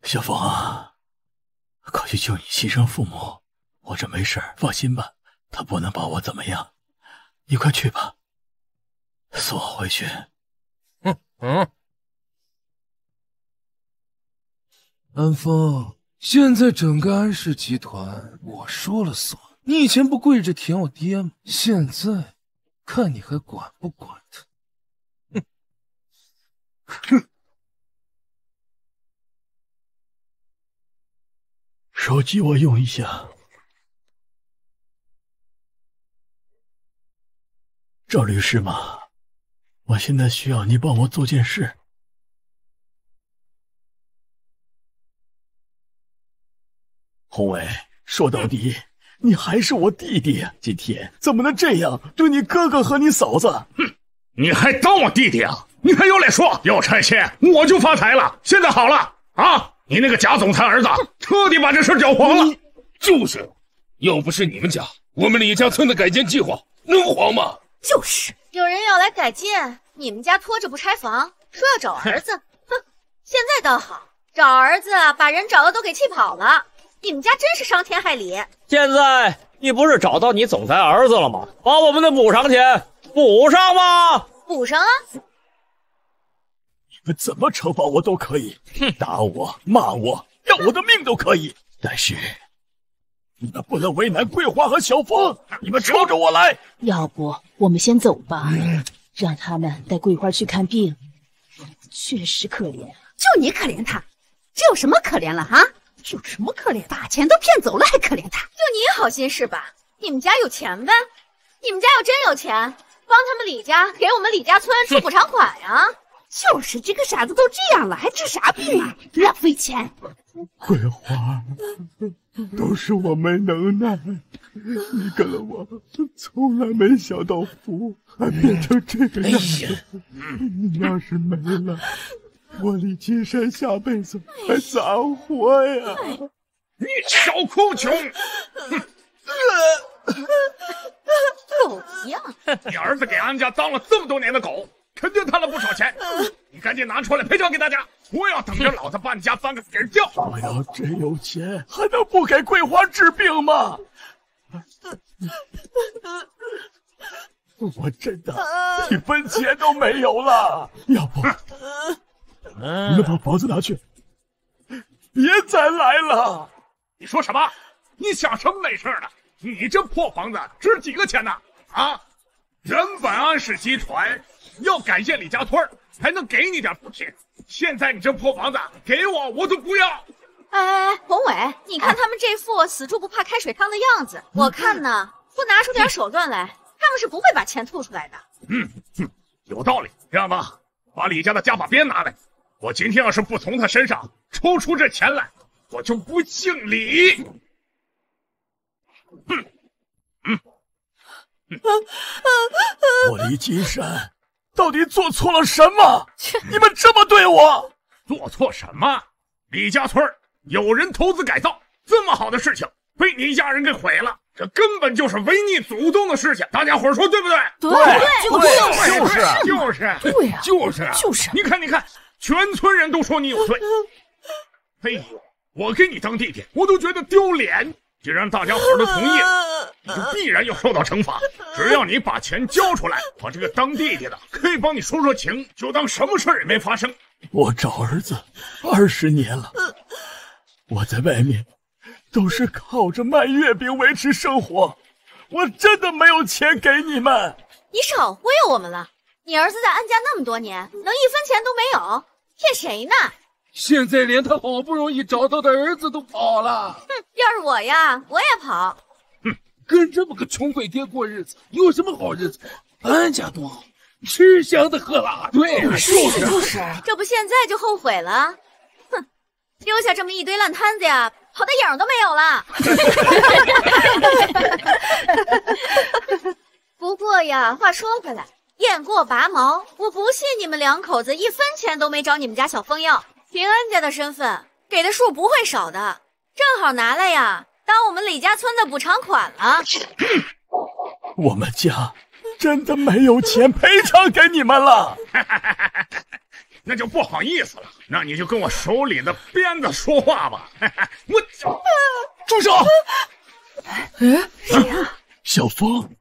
小凤啊，快去救你亲生父母，我这没事，放心吧，他不能把我怎么样。你快去吧，送我回去。 嗯嗯。安峰，现在整个安氏集团我说了算。你以前不跪着舔我爹吗？现在看你还管不管他。哼哼。 手机我用一下。赵律师嘛，我现在需要你帮我做件事。宏伟，说到底，你还是我弟弟啊！今天怎么能这样对你哥哥和你嫂子？ 哼，你还当我弟弟啊？你还有脸说要拆迁，我就发财了。现在好了啊！你那个假总裁儿子彻底把这事搅黄了。 就是，要不是你们家，我们李家村的改建计划能黄吗？ 就是，有人要来改建，你们家拖着不拆房，说要找儿子。哼，现在倒好，找儿子把人找的都给气跑了。你们家真是伤天害理。 现在你不是找到你总裁儿子了吗？把我们的补偿钱补上吗？ 补上啊！ 你们怎么惩罚我都可以，打我、骂我、要我的命都可以，但是你们不能为难桂花和小凤，你们冲着我来。 要不我们先走吧，让他们带桂花去看病。确实可怜， 就你可怜他，这有什么可怜了哈？有什么可怜？把钱都骗走了还可怜他？ 就你好心是吧？你们家有钱呗？你们家要真有钱，帮他们李家给我们李家村出补偿款呀！ 就是这个傻子都这样了，还治啥病啊？浪费钱！ 桂花，都是我没能耐，你跟了我，从来没享到福，还变成这个样子。你要是没了，我李金山下辈子还咋活呀？ 你小哭穷！ 狗一样！ 你儿子给安家当了这么多年的狗，肯定贪了不少钱。你赶紧拿出来赔偿给大家，不要等着老子把你家翻个底儿掉。 我要真有钱，还能不给桂花治病吗？我真的一分钱都没有了，要不你们把房子拿去，别再来了。 你说什么？你想什么美事呢？你这破房子值几个钱呢？啊！原本安氏集团要改建李家村，还能给你点补贴。现在你这破房子给我，我都不要。 哎哎，宏伟，你看他们这副死猪不怕开水烫的样子，嗯、我看呢，不拿出点手段来，他们是不会把钱吐出来的。 嗯哼，有道理。这样吧，把李家的家法鞭拿来。我今天要是不从他身上抽出这钱来，我就不姓李。嗯嗯。 我李金山到底做错了什么？你们这么对我？ 做错什么？李家村有人投资改造，这么好的事情被你一家人给毁了，这根本就是违逆祖宗的事情。大家伙说对不对？ 对， 对， 就是就是， 对呀， 就是就是。 你看，你看，全村人都说你有罪。哎呦，我给你当弟弟，我都觉得丢脸。既然大家伙都同意了，你就必然要受到惩罚。只要你把钱交出来，我这个当弟弟的可以帮你说说情，就当什么事也没发生。 我找儿子二十年了，我在外面都是靠着卖月饼维持生活，我真的没有钱给你们。 你少忽悠我们了！你儿子在安家那么多年，能一分钱都没有，骗谁呢？ 现在连他好不容易找到的儿子都跑了。 哼，要是我呀，我也跑。 哼，跟这么个穷鬼爹过日子，有什么好日子？安家多好，吃香的喝辣的。 对，就是就是。 这不现在就后悔了？哼，丢下这么一堆烂摊子呀，跑的影都没有了。不过呀，话说回来，雁过拔毛，我不信你们两口子一分钱都没找你们家小峰要。凭安家的身份，给的数不会少的，正好拿来呀，当我们李家村的补偿款了。 我们家真的没有钱赔偿给你们了。 那就不好意思了。那你就跟我手里的鞭子说话吧。我住手！ 哎，谁啊？ 小风，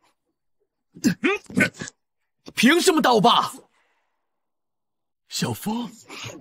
凭什么打我爸？小风，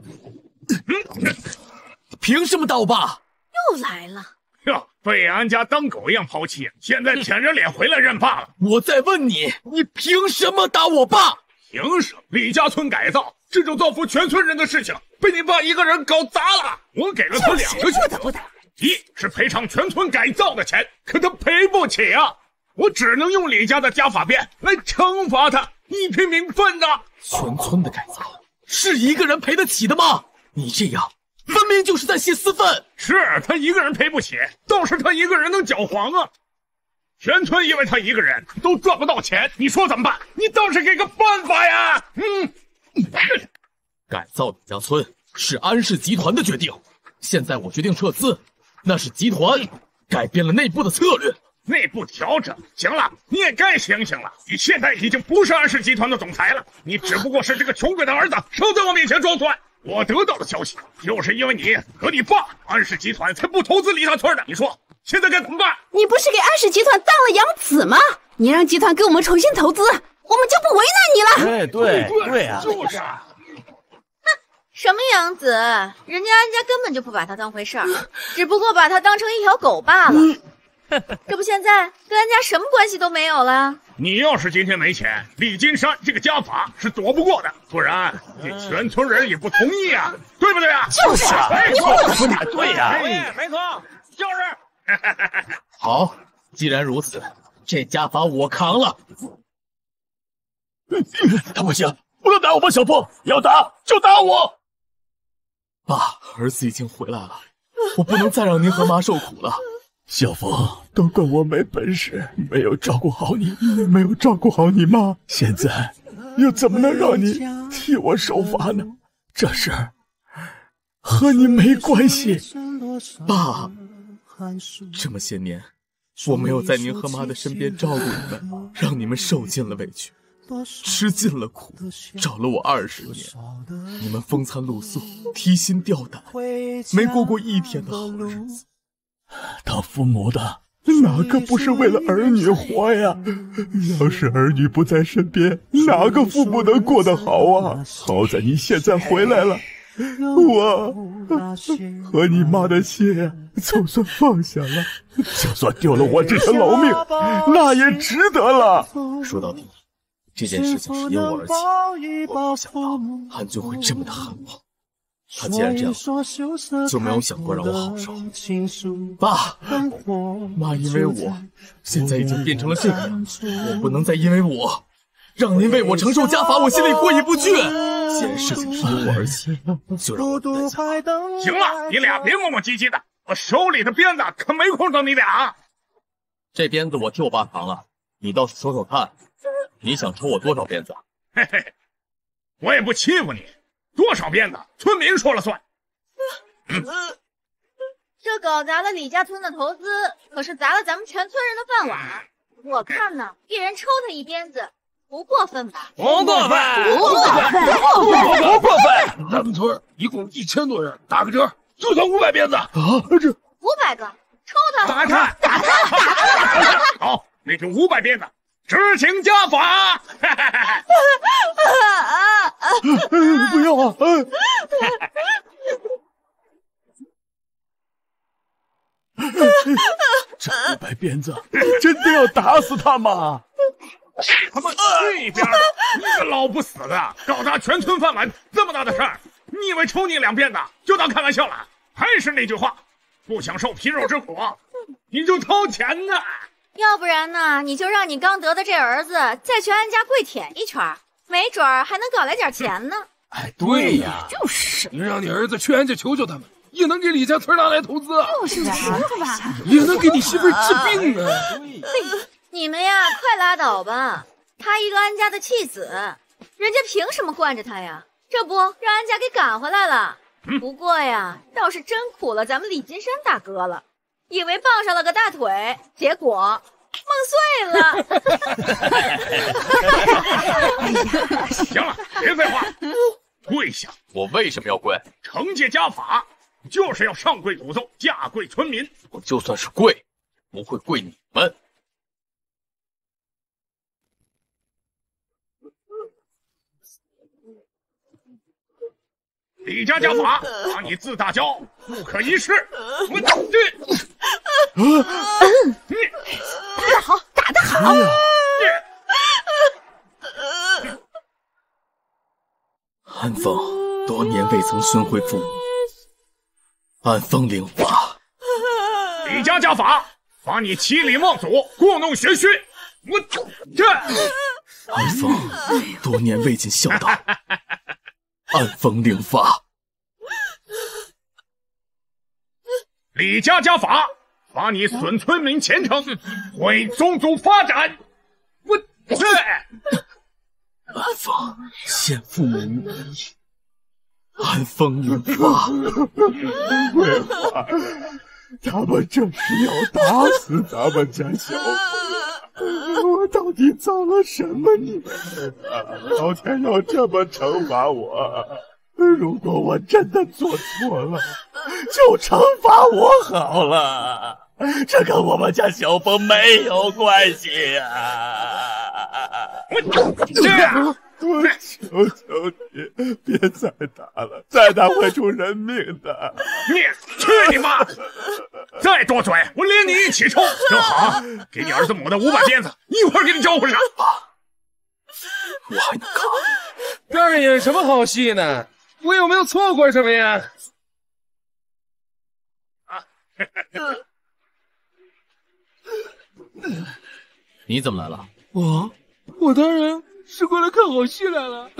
凭什么打我爸？ 又来了。 哟，被安家当狗一样抛弃，现在舔着脸回来认爸了。 我再问你，你凭什么打我爸？ 凭什么？李家村改造这种造福全村人的事情，被你爸一个人搞砸了。我给了他两个选择，一是赔偿全村改造的钱，可他赔不起啊。我只能用李家的家法鞭来惩罚他，一平民愤呐。 全村的改造是一个人赔得起的吗？你这样分明就是在泄私愤。 是他一个人赔不起，倒是他一个人能搅黄啊。全村因为他一个人都赚不到钱，你说怎么办？你倒是给个办法呀！嗯， 改造李家村是安氏集团的决定，现在我决定撤资，那是集团改变了内部的策略。 内部调整，行了，你也该醒醒了。你现在已经不是安氏集团的总裁了，你只不过是这个穷鬼的儿子，少在我面前装蒜。我得到的消息，就是因为你和你爸，安氏集团才不投资李家村的。你说现在该怎么办？ 你不是给安氏集团当了养子吗？你让集团给我们重新投资，我们就不为难你了。 对对对啊， 就是啊。 什么养子？人家安家根本就不把他当回事儿，只不过把他当成一条狗罢了。这不现在跟安家什么关系都没有了？ 你要是今天没钱，李金山这个家法是躲不过的，不然这全村人也不同意啊，对不对啊？ 就是啊， 没错， 说的对呀， 对，没错，就是。 好，既然如此，这家法我扛了。他不行，不能打我吧，小凤，要打就打我。爸，儿子已经回来了，我不能再让您和妈受苦了。 小凤，都怪我没本事，没有照顾好你，没有照顾好你妈，现在又怎么能让你替我受罚呢？这事儿和你没关系。 爸，这么些年，我没有在您和妈的身边照顾你们，让你们受尽了委屈，吃尽了苦，找了我二十年，你们风餐露宿，提心吊胆，没过过一天的好日子。 当父母的哪个不是为了儿女活呀？要是儿女不在身边，哪个父母能过得好啊？好在你现在回来了，我和你妈的心总算放下了，就算丢了我这条老命，那也值得了。 说到底，这件事情是因我而起，我没想到韩军会这么的恨我。他既然这样，就没有想过让我好受。爸妈，因为我现在已经变成了这个样，我不能再因为我让您为我承受家法，我心里过意不去。既然事情是因我而起，就让我担下。 行了，你俩别磨磨唧唧的，我手里的鞭子可没空等你俩。 这鞭子我替我爸扛了，你倒是说说看，你想抽我多少鞭子？ 嘿嘿，我也不欺负你。多少鞭子，村民说了算。 嗯、这搞砸了李家村的投资，可是砸了咱们全村人的饭碗。我看呢，一人抽他一鞭子，不过分吧？ 不过分， 不过分， 不过分！ 咱们村一共一千多人，打个折，就算五百鞭子啊！ 这五百个，抽他！ 打他！打他！打他！好，那就五百鞭子。执行家法！ 不要啊！这五百鞭子真的要打死他吗？ 他妈去一边！你个老不死的，搞砸全村饭碗这么大的事儿，你以为抽你两鞭子就当开玩笑了？还是那句话，不想受皮肉之苦，你就掏钱呢。 要不然呢，你就让你刚得的这儿子再去安家跪舔一圈，没准儿还能搞来点钱呢。 哎，对呀， 就是你让你儿子去安家求求他们，也能给李家村拿来投资。 就是啊， 也能给你媳妇儿治病啊。 你们呀，快拉倒吧！他一个安家的弃子，人家凭什么惯着他呀？这不让安家给赶回来了。不过呀，倒是真苦了咱们李金山大哥了。以为傍上了个大腿，结果梦碎了。 行了，别废话， 跪下！ 我为什么要跪？ 惩戒家法就是要上跪诅咒，下跪村民。 我就算是跪，不会跪你们。 李家家法，让你自大骄傲，不可一世。我这， 打得好，打得好！ 安风多年未曾孙回父母，安风领法。 李家家法，罚你欺凌妄祖，故弄玄虚。我这， 安风多年未尽孝道。安风领法。 李家家法，罚你损村民前程，毁宗族发展。我这， 安风陷父母于一，安风领法。 桂花，他们这是要打死咱们家小凤。我到底造了什么孽？老天要这么惩罚我？如果我真的做错了，就惩罚我好了，这跟我们家小凤没有关系啊！ 我这样， 我求求你，别再打了，再打会出人命的！ 你去你妈！再多嘴，我连你一起抽！正好，给你儿子抹的五百鞭子，一会儿给你招呼上。 我还能扛。 这儿演什么好戏呢？我有没有错过什么呀？ 啊！ 你怎么来了？ 我我当然是过来看好戏来了。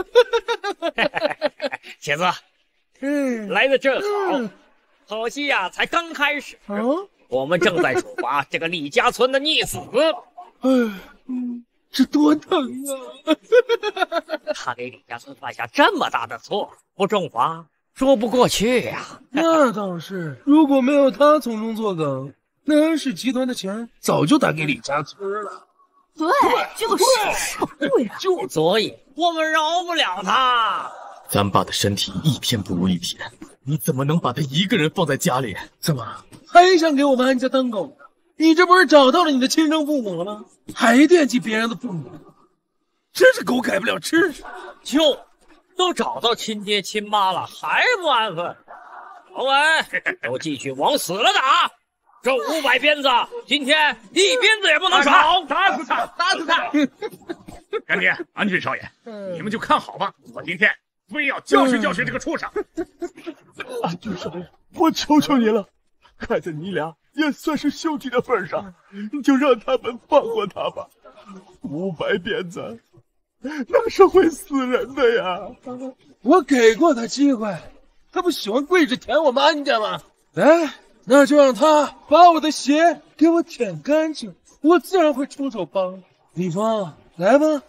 铁子，嗯，来的正好，好戏呀、啊、才刚开始。啊，我们正在处罚这个李家村的逆子。 哎，嗯，这多疼啊！ 他给李家村犯下这么大的错，不重罚说不过去呀、啊。 那倒是，如果没有他从中作梗，那安氏集团的钱早就打给李家村了。 对，就是对呀， 就所以我们饶不了他。 咱爸的身体一天不如一天，你怎么能把他一个人放在家里？ 怎么还想给我们安家当狗呢？你这不是找到了你的亲生父母了吗？还惦记别人的父母，真是狗改不了吃。 就都找到亲爹亲妈了，还不安分？老文，都继续往死了打！这五百鞭子，今天一鞭子也不能少！ 打死他，打死他！干爹，安俊少爷，你们就看好吧，我今天非要教训教训这个畜生！ 安俊少爷，我求求你了，看在你俩也算是兄弟的份上，你就让他们放过他吧。五百鞭子，那是会死人的呀！ 我给过他机会，他不喜欢跪着舔我们安家吗？来，那就让他把我的鞋给我舔干净，我自然会出手帮。李峰，来吧。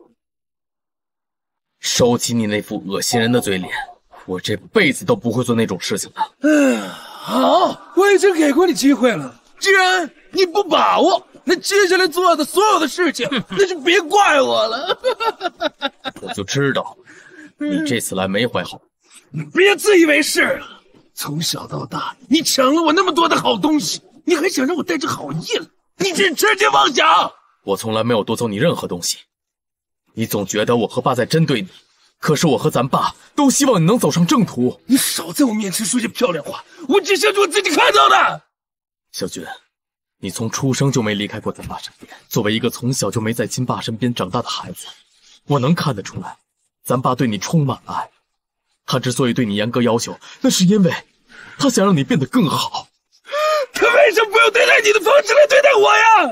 收起你那副恶心人的嘴脸，我这辈子都不会做那种事情的。 嗯，好，我已经给过你机会了，既然你不把握，那接下来做的所有的事情，那就别怪我了。 我就知道，你这次来没怀好。 你别自以为是了。从小到大，你抢了我那么多的好东西，你还想让我带着好意了？你这痴心妄想！ 我从来没有夺走你任何东西，你总觉得我和爸在针对你，可是我和咱爸都希望你能走上正途。 你少在我面前说些漂亮话，我只想做自己看到的。 小军，你从出生就没离开过咱爸身边，作为一个从小就没在亲爸身边长大的孩子，我能看得出来，咱爸对你充满了爱。他之所以对你严格要求，那是因为他想让你变得更好。 他为什么不用对待你的方式来对待我呀？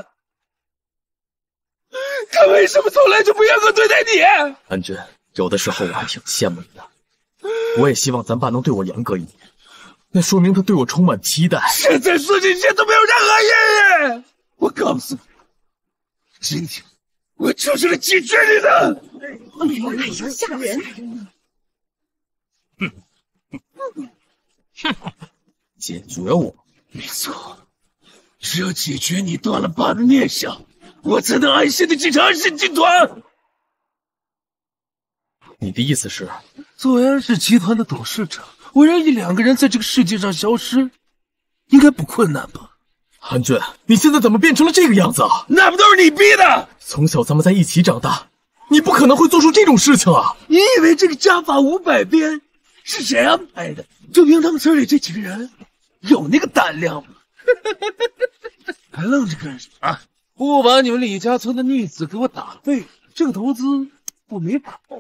他为什么从来就不严格对待你？ 安君，有的时候我还挺羡慕你的，我也希望咱爸能对我严格一点，那说明他对我充满期待。 现在说这些都没有任何意义。我告诉你，今天我就是来解决你的。 哎呀，吓人！ 哼哼，解决我？ 没错，只有解决你断了爸的念想，我才能安心的继承安氏集团。 你的意思是， 作为安氏集团的董事长，我让一两个人在这个世界上消失，应该不困难吧？ 安俊，你现在怎么变成了这个样子啊？ 那不都是你逼的？ 从小咱们在一起长大，你不可能会做出这种事情啊！ 你以为这个家法五百鞭是谁安排的？就凭他们村里这几个人，有那个胆量吗？还愣着干什么？不把你们李家村的逆子给我打废，这个投资我没把握。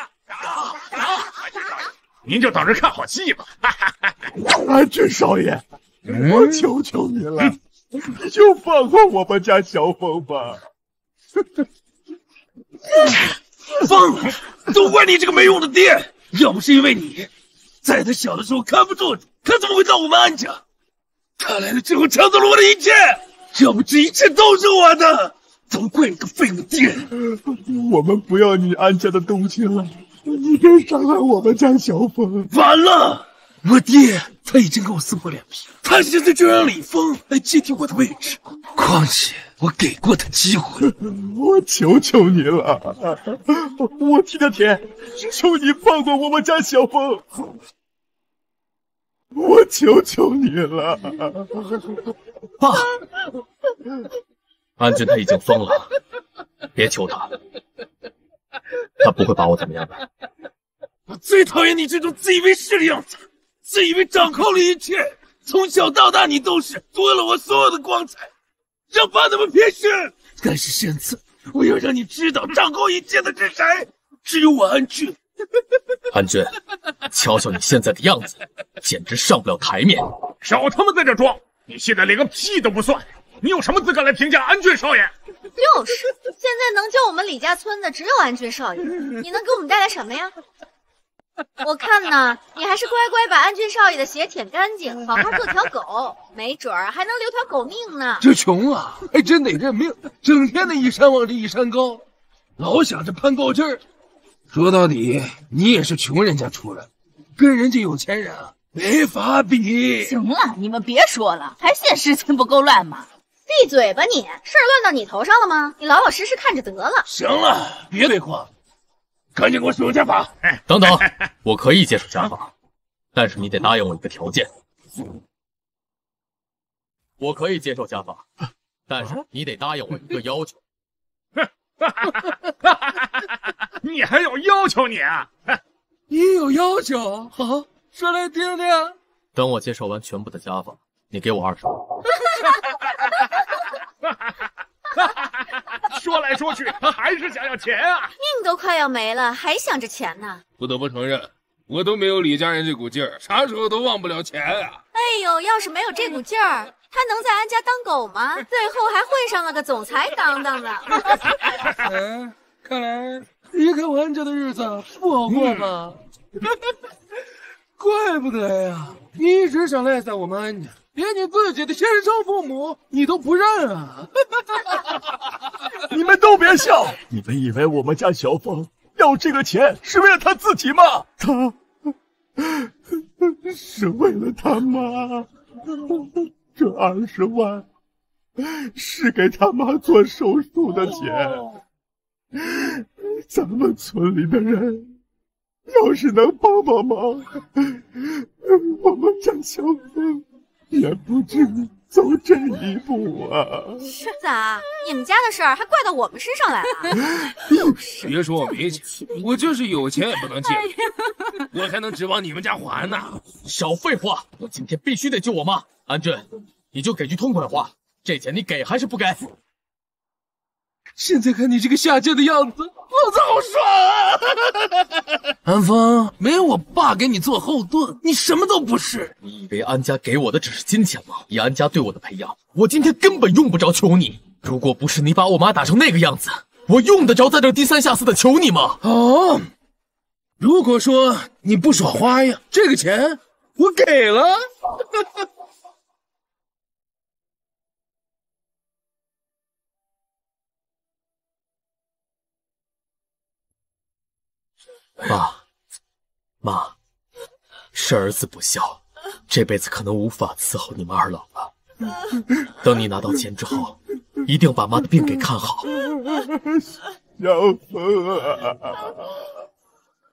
您就等着看好戏吧。 安俊少爷，我求求你了，你就放过我们家小凤吧。 放，都怪你这个没用的爹！要不是因为你，在他小的时候看不住他，他怎么会到我们安家？他来了之后抢走了我的一切，要不这一切都是我的，都怪你个废物爹！ 我们不要你安家的东西了，你别伤害我们家小凤。 完了，我爹他已经跟我撕破脸皮，他现在就让李峰来接替我的位置，况且我给过他机会。 我求求你了，我替他舔，求你放过我们家小凤。我求求你了， 爸！安俊他已经疯了，别求他，他不会把我怎么样的。 我最讨厌你这种自以为是的样子，自以为掌控了一切。从小到大，你都是夺了我所有的光彩，让爸那么偏心。但是现在，我要让你知道，掌控一切的是谁？只有我安俊。 安俊，瞧瞧你现在的样子，简直上不了台面。 少他妈在这装！你现在连个屁都不算，你有什么资格来评价安俊少爷？ 就是，现在能救我们李家村的只有安俊少爷，你能给我们带来什么呀？我看呢，你还是乖乖把安俊少爷的血舔干净，好好做条狗，没准儿还能留条狗命呢。 这穷啊，还真得认命，整天的一山望着一山高，老想着攀高枝儿。说到底，你也是穷人家出来，跟人家有钱人啊没法比。 行了，你们别说了，还嫌事情不够乱吗？ 闭嘴吧你！事儿乱到你头上了吗？你老老实实看着得了。 行了，别废话，赶紧给我使用家法。 等等，我可以接受家法，但是你得答应我一个条件。我可以接受家法，但是你得答应我一个要求。 你还有要求你啊？ 你有要求？好，说来听听。 等我接受完全部的家法，你给我二十万。 说来说去，他还是想要钱啊！ 命都快要没了，还想着钱呢。 不得不承认，我都没有李家人这股劲儿，啥时候都忘不了钱啊！ 哎呦，要是没有这股劲儿，他能在安家当狗吗？最后还混上了个总裁当当的。 嗯，看来离开我安家的日子不好过吧？嗯、怪不得呀，你一直想赖在我们安家，连你自己的亲生父母你都不认啊！ 你们都别笑，你们以为我们家小凤要这个钱是为了他自己吗？他是为了他妈。这二十万是给他妈做手术的钱，咱们村里的人要是能帮帮忙，我们家小凤也不至于走这一步啊！ 咋？你们家的事儿还怪到我们身上来了？ 就是别说我没钱，我就是有钱也不能借，我还能指望你们家还呢？ 少废话！我今天必须得救我妈。安俊，你就给句痛快话，这钱你给还是不给？ 现在看你这个下贱的样子，老子好爽啊！安峰，没有我爸给你做后盾，你什么都不是。 你以为安家给我的只是金钱吗？以安家对我的培养，我今天根本用不着求你。如果不是你把我妈打成那个样子，我用得着在这低三下四的求你吗？ 哦，如果说你不耍花样，这个钱我给了。 妈，妈，是儿子不孝，这辈子可能无法伺候你们二老了。等你拿到钱之后，一定把妈的病给看好。 小凤啊，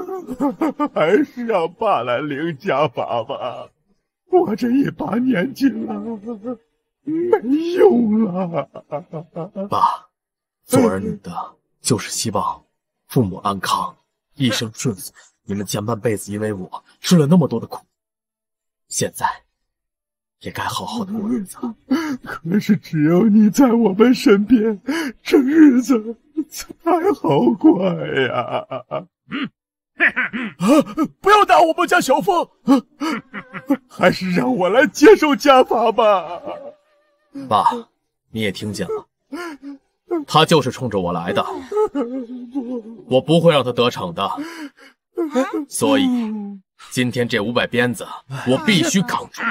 还是让爸来领家法吧。我这一把年纪了，没用了。 爸，做儿女的就是希望父母安康，一生顺遂。你们前半辈子因为我吃了那么多的苦，现在也该好好的过日子。 可是只有你在我们身边，这日子才好过呀！ 嗯， 啊！不要打我们家小凤，还是让我来接受家法吧。 爸，你也听见了，他就是冲着我来的，我不会让他得逞的。所以今天这五百鞭子，我必须扛住。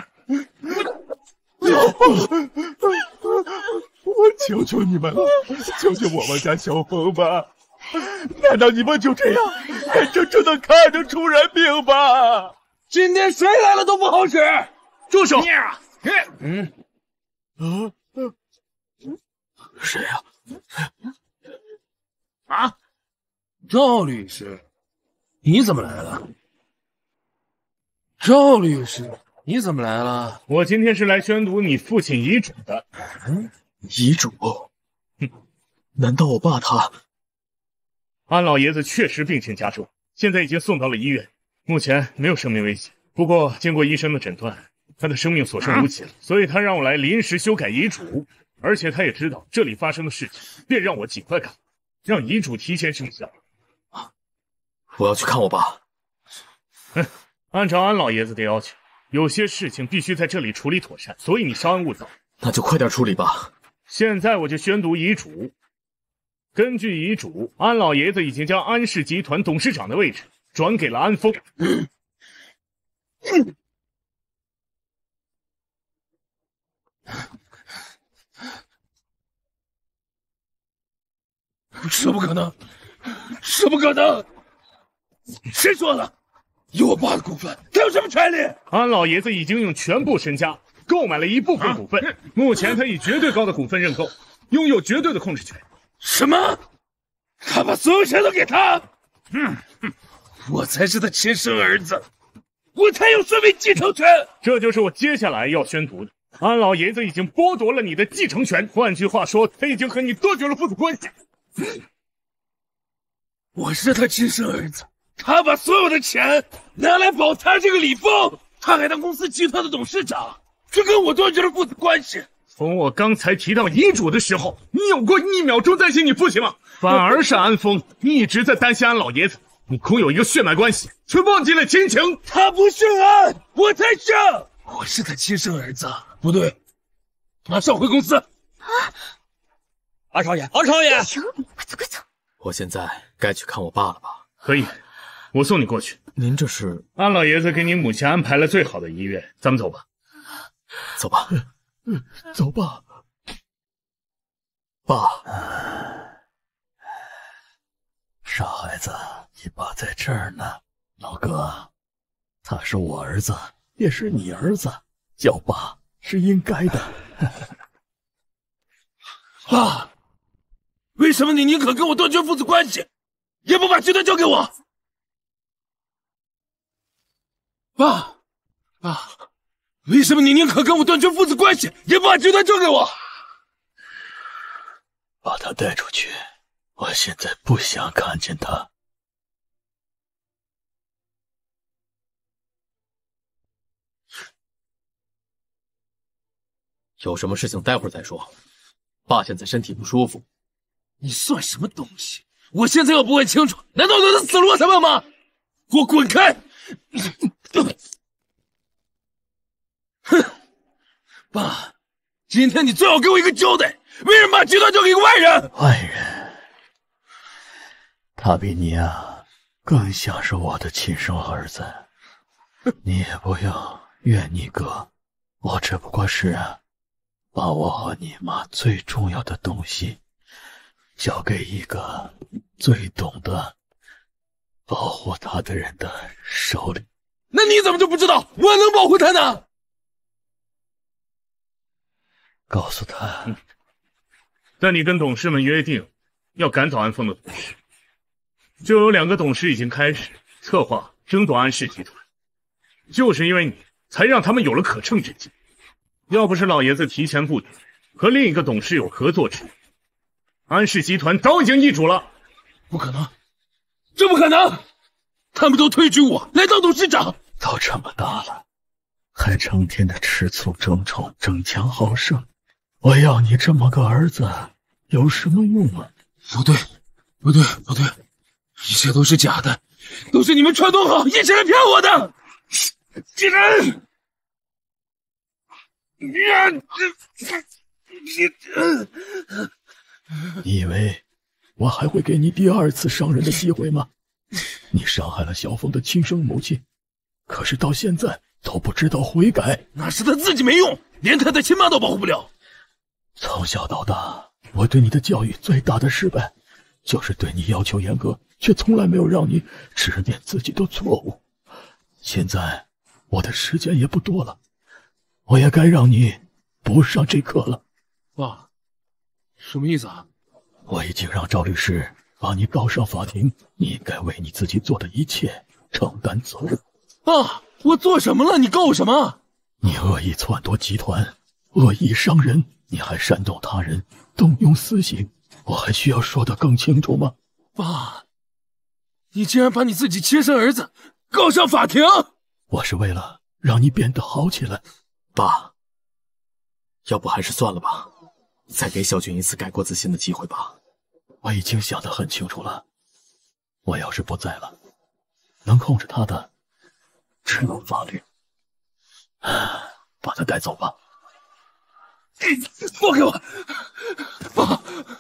我求求你们了，求求我们家小凤吧！难道你们就这样眼睁睁的看着出人命吧？ 今天谁来了都不好使！ 住手！ 嗯， 啊， 谁呀？ 啊， 赵律师，你怎么来了？赵律师，你怎么来了？ 我今天是来宣读你父亲遗嘱的。 嗯，遗嘱？哼，难道我爸他…… 安老爷子确实病情加重，现在已经送到了医院，目前没有生命危险。不过经过医生的诊断，他的生命所剩无几了，所以他让我来临时修改遗嘱，而且他也知道这里发生的事情，便让我尽快赶，让遗嘱提前生效。 啊，我要去看我爸。 嗯，按照安老爷子的要求，有些事情必须在这里处理妥善，所以你稍安勿躁。 那就快点处理吧。 现在我就宣读遗嘱。根据遗嘱，安老爷子已经将安氏集团董事长的位置转给了安峰。嗯嗯这不可能！这不可能！谁说的？有我爸的股份，他有什么权利？ 安老爷子已经用全部身家购买了一部分股份，啊、目前他以绝对高的股份认购，拥有绝对的控制权。 什么？他把所有钱都给他？嗯，我才是他亲生儿子，我才有顺位继承权。 这就是我接下来要宣读的。安老爷子已经剥夺了你的继承权，换句话说，他已经和你断绝了父子关系。 我是他亲生儿子，他把所有的钱拿来保他这个李峰，他还当公司集团的董事长，这跟我断绝了父子关系。 从我刚才提到遗嘱的时候，你有过一秒钟担心你父亲吗？反而是安峰一直在担心安老爷子，你空有一个血脉关系，却忘记了亲情。 他不是安，我才是，我是他亲生儿子。不对，马上回公司。啊， 安少爷，安少爷， 快走快走！ 我现在该去看我爸了吧？ 可以，我送你过去。 您这是？ 安老爷子给你母亲安排了最好的医院，咱们走吧。 走吧。 嗯，走吧， 爸。 傻孩子，你爸在这儿呢。老哥，他是我儿子，也是你儿子，叫爸是应该的。 爸，为什么你宁可跟我断绝父子关系，也不把集团交给我？爸，爸。为什么你宁可跟我断绝父子关系，也不把集团交给我？ 把他带出去，我现在不想看见他。 有什么事情待会儿再说，爸现在身体不舒服。 你算什么东西？我现在要不问清楚，难道等他死了我才问吗？给我滚开！哼，爸，今天你最好给我一个交代，为什么把集团交给一个外人？ 外人？他比你啊更像是我的亲生儿子，你也不用怨你哥，我只不过是啊，把我和你妈最重要的东西交给一个最懂得保护他的人的手里。 那你怎么就不知道我能保护他呢？ 告诉他， 嗯，但你跟董事们约定要赶走安峰的董事，就有两个董事已经开始策划争夺安氏集团，就是因为你，才让他们有了可乘之机。要不是老爷子提前布局，和另一个董事有合作之意，安氏集团早已经易主了。 不可能，这不可能！他们都推举我来当董事长， 都这么大了，还成天的吃醋争宠、争强好胜，我要你这么个儿子有什么用啊？ 不对，不对，不对，一切都是假的，都是你们串通好一起来骗我的！既然你你以为我还会给你第二次伤人的机会吗？你伤害了小凤的亲生母亲，可是到现在都不知道悔改。 那是他自己没用，连他的亲妈都保护不了。 从小到大，我对你的教育最大的失败，就是对你要求严格，却从来没有让你直面自己的错误。现在我的时间也不多了，我也该让你补上这课了。 爸，什么意思啊？ 我已经让赵律师把你告上法庭，你应该为你自己做的一切承担责任。 爸，我做什么了？你告我什么？ 你恶意篡夺集团，恶意伤人，你还煽动他人动用私刑，我还需要说得更清楚吗？ 爸，你竟然把你自己亲生儿子告上法庭！ 我是为了让你变得好起来。 爸，要不还是算了吧，再给小俊一次改过自新的机会吧。 我已经想得很清楚了，我要是不在了，能控制他的只有法律。把他带走吧。 放开我！爸，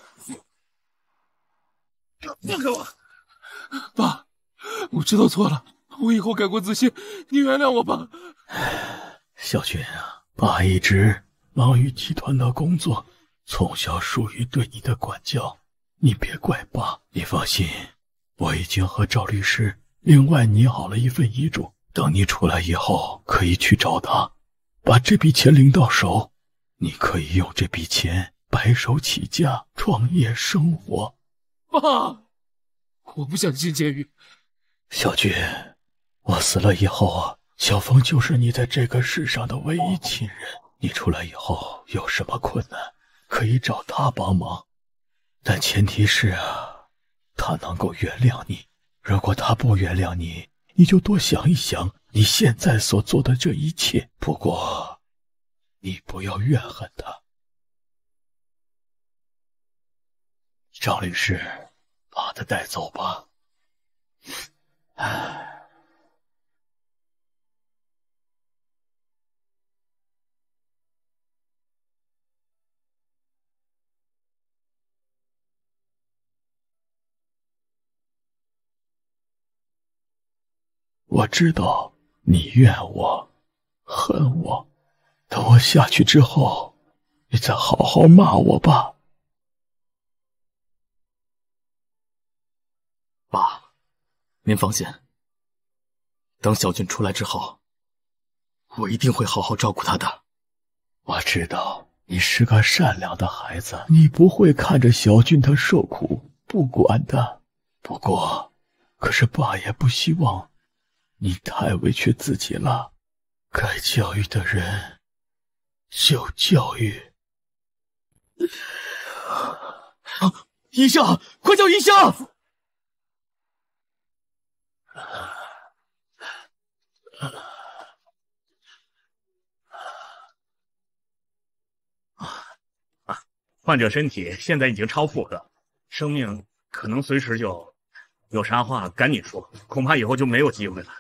放开我！爸，我知道错了，我以后改过自新，你原谅我吧。 小俊啊，爸一直忙于集团的工作，从小疏于对你的管教，你别怪爸。你放心，我已经和赵律师另外拟好了一份遗嘱，等你出来以后可以去找他，把这笔钱领到手，你可以用这笔钱白手起家创业生活。 爸，我不想进监狱。 小俊，我死了以后，小凤就是你在这个世上的唯一亲人，你出来以后有什么困难可以找他帮忙，但前提是啊，他能够原谅你。如果他不原谅你，你就多想一想你现在所做的这一切。不过你不要怨恨他。张律师，把他带走吧。唉，我知道你怨我、恨我，等我下去之后，你再好好骂我吧。 爸，您放心，等小俊出来之后，我一定会好好照顾他的。 我知道你是个善良的孩子，你不会看着小俊他受苦不管的。不过，可是爸也不希望你太委屈自己了，该教育的人就教育。 啊！医生，快叫医生！ 啊，患者身体现在已经超负荷，生命可能随时就有啥话赶紧说，恐怕以后就没有机会了。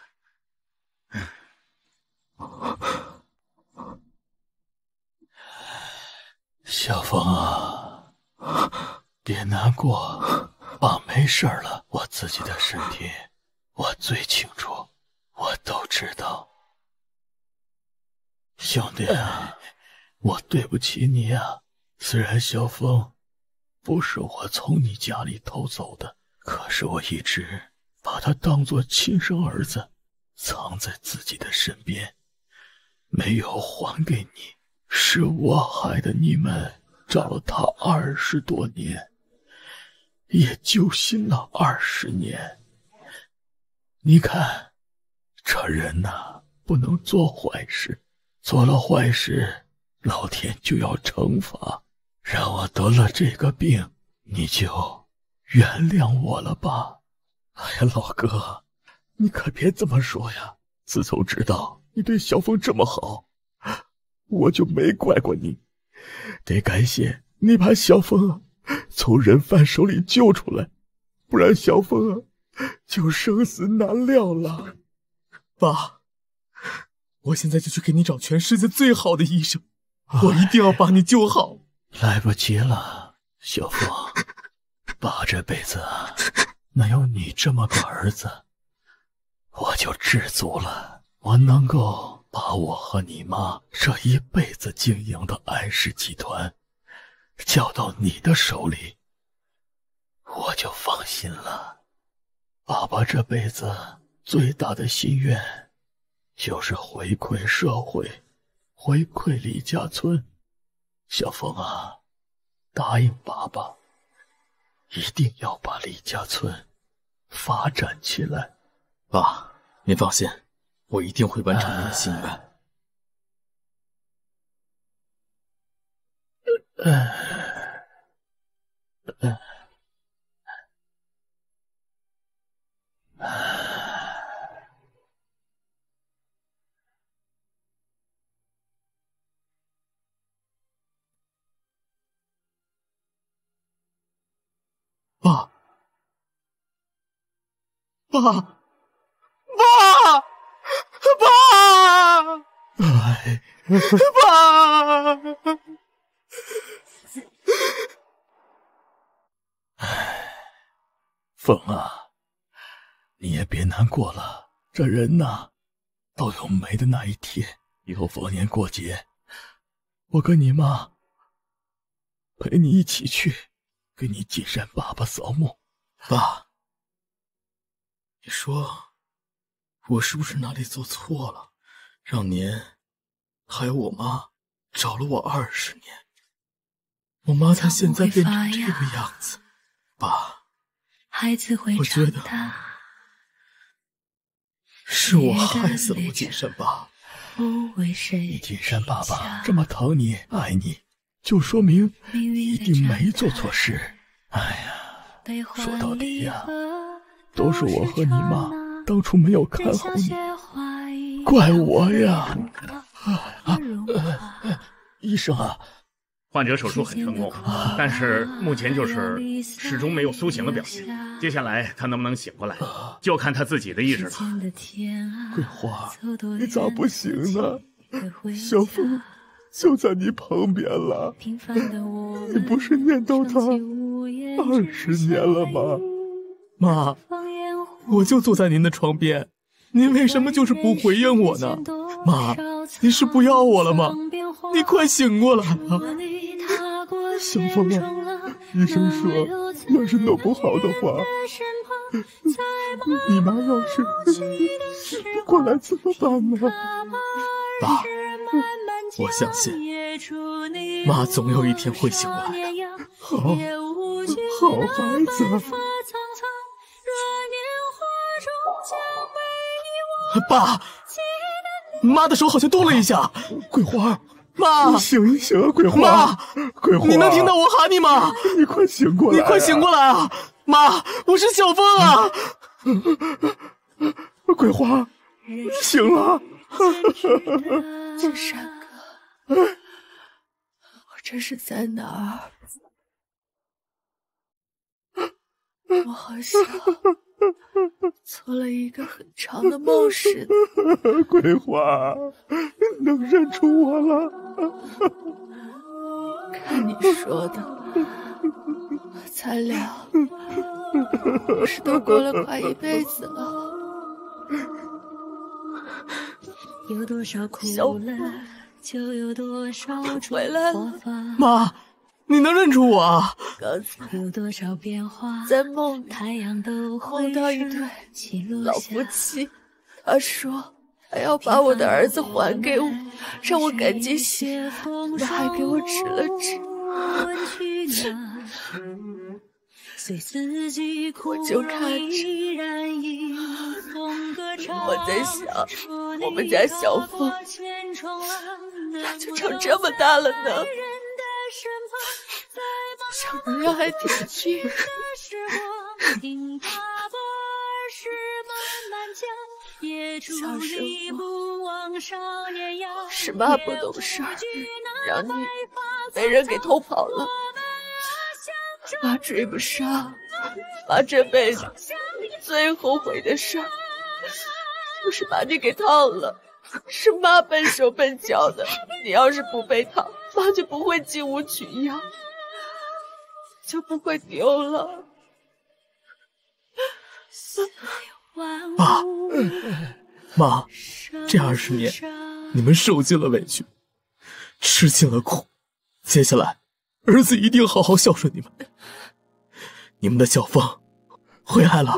小凤啊，别难过，爸没事了。我自己的身体我最清楚，我都知道。兄弟，我对不起你啊。虽然小凤不是我从你家里偷走的，可是我一直把她当作亲生儿子藏在自己的身边，没有还给你。是我害得你们找了他二十多年，也揪心了二十年。 你看，这人呐，不能做坏事，做了坏事，老天就要惩罚。让我得了这个病，你就原谅我了吧？哎呀，老哥，你可别这么说呀！自从知道你对小凤这么好，我就没怪过你。得感谢你把小凤从人贩手里救出来，不然小凤就生死难料了。 爸，我现在就去给你找全世界最好的医生，我一定要把你救好。 来不及了，小凤，爸这辈子能有你这么个儿子，我就知足了。我能够把我和你妈这一辈子经营的安氏集团交到你的手里，我就放心了。爸爸这辈子最大的心愿就是回馈社会，回馈李家村。小凤啊，答应爸爸，一定要把李家村发展起来。 爸，您放心，我一定会完成您的心愿。爸，爸，爸，爸， 哎， 爸！ 哎，凤啊，你也别难过了。这人呐，都有没的那一天。以后逢年过节，我跟你妈陪你一起去。给你金山爸爸扫墓。 爸，你说我是不是哪里做错了，让您还有我妈找了我二十年，我妈才现在变成这个样子？爸，我觉得是我害死了我金山爸。 你金山爸爸这么疼你爱你，就说明一定没做错事。哎呀，说到底呀，都是我和你妈当初没有看好你，怪我呀！啊，呃、医生啊， 患者手术很成功，但是目前就是始终没有苏醒的表现。接下来他能不能醒过来，就看他自己的意志了。 桂花，你咋不行呢？小凤就在你旁边了，你不是念叨他二十年了吗？ 妈，我就坐在您的床边，您为什么就是不回应我呢？妈，你是不要我了吗？你快醒过来啊！ 小凤啊，医生说要是弄不好的话，你妈要是醒不过来怎么办呢？ 爸，我相信妈总有一天会醒过来的。 好，好孩子。 爸，妈的手好像动了一下。 桂花， 妈， 你醒一醒啊，桂花！ 妈， 桂花， 你能听到我喊你吗？ 你快醒过来、啊！ 你快醒过来啊！妈，我是小凤啊！ 桂花，醒了！ 金山哥，我这是在哪儿？我好像做了一个很长的梦似的。 桂花，能认出我了？ 看你说的，咱俩不是都过了快一辈子了？ 有多少苦乐，就有多少回来了。 妈，你能认出我啊？ 刚才有多少变化， 在梦里太阳都梦到一对老夫妻，他说他要把我的儿子还给我，让我赶紧醒，他还给我指了指。 我就看着，我在想，我们家小凤他就长这么大了呢，长得人还挺俊。小时候是妈不懂事儿，让你被人给偷跑了，妈追不上。妈这辈子最后悔的事儿，就是把你给套了。是妈笨手笨脚的，你要是不被套，妈就不会进屋取药，就不会丢了。 爸妈，这二十年你们受尽了委屈，吃尽了苦，接下来儿子一定好好孝顺你们。你们的小凤回来了。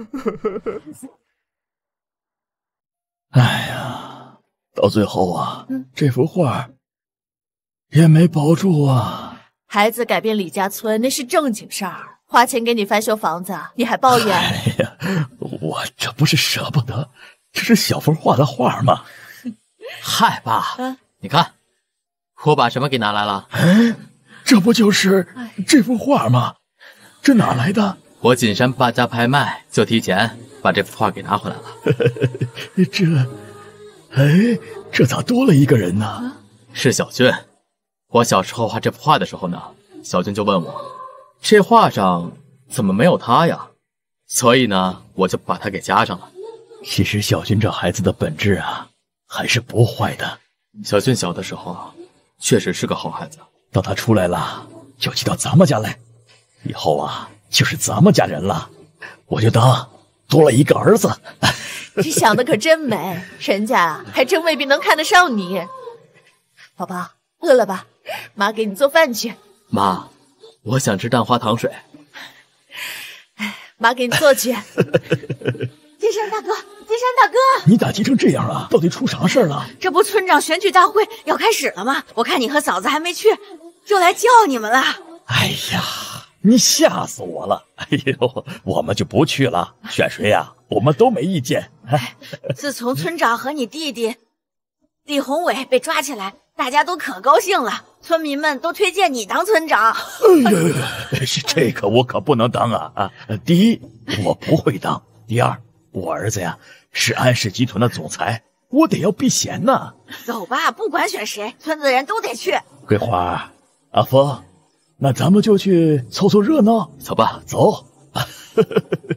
哎呀，到最后啊，嗯、这幅画也没保住啊。 孩子改变李家村那是正经事儿，花钱给你翻修房子，你还抱怨？ 哎呀，我这不是舍不得，这是小凤画的画吗？ 嗨，爸，嗯、你看，我把什么给拿来了？ 哎，这不就是这幅画吗？这哪来的？ 我锦山八家拍卖，就提前把这幅画给拿回来了。 这，哎，这咋多了一个人呢？啊、 是小俊。我小时候画这幅画的时候呢，小俊就问我，这画上怎么没有他呀？所以呢，我就把他给加上了。 其实小俊这孩子的本质啊，还是不坏的。 小俊小的时候啊，确实是个好孩子。 到他出来了，就寄到咱们家来。以后啊，就是咱们家人了，我就当多了一个儿子。 你想的可真美，人家还真未必能看得上你。宝宝，饿了吧？妈给你做饭去。 妈，我想吃蛋花糖水。 妈给你做去。金山大哥，金山大哥， 你咋急成这样啊？到底出啥事了？ 这不村长选举大会要开始了吗？我看你和嫂子还没去，就来叫你们了。 哎呀，你吓死我了！哎呦，我们就不去了，选谁呀、啊？我们都没意见。 哎、自从村长和你弟弟李宏伟被抓起来，大家都可高兴了，村民们都推荐你当村长。 哎呀，是这个我可不能当啊！啊，第一，我不会当；第二，我儿子呀是安氏集团的总裁，我得要避嫌呐。 走吧，不管选谁，村子人都得去。 桂花，阿峰。那咱们就去凑凑热闹， 走吧， 走。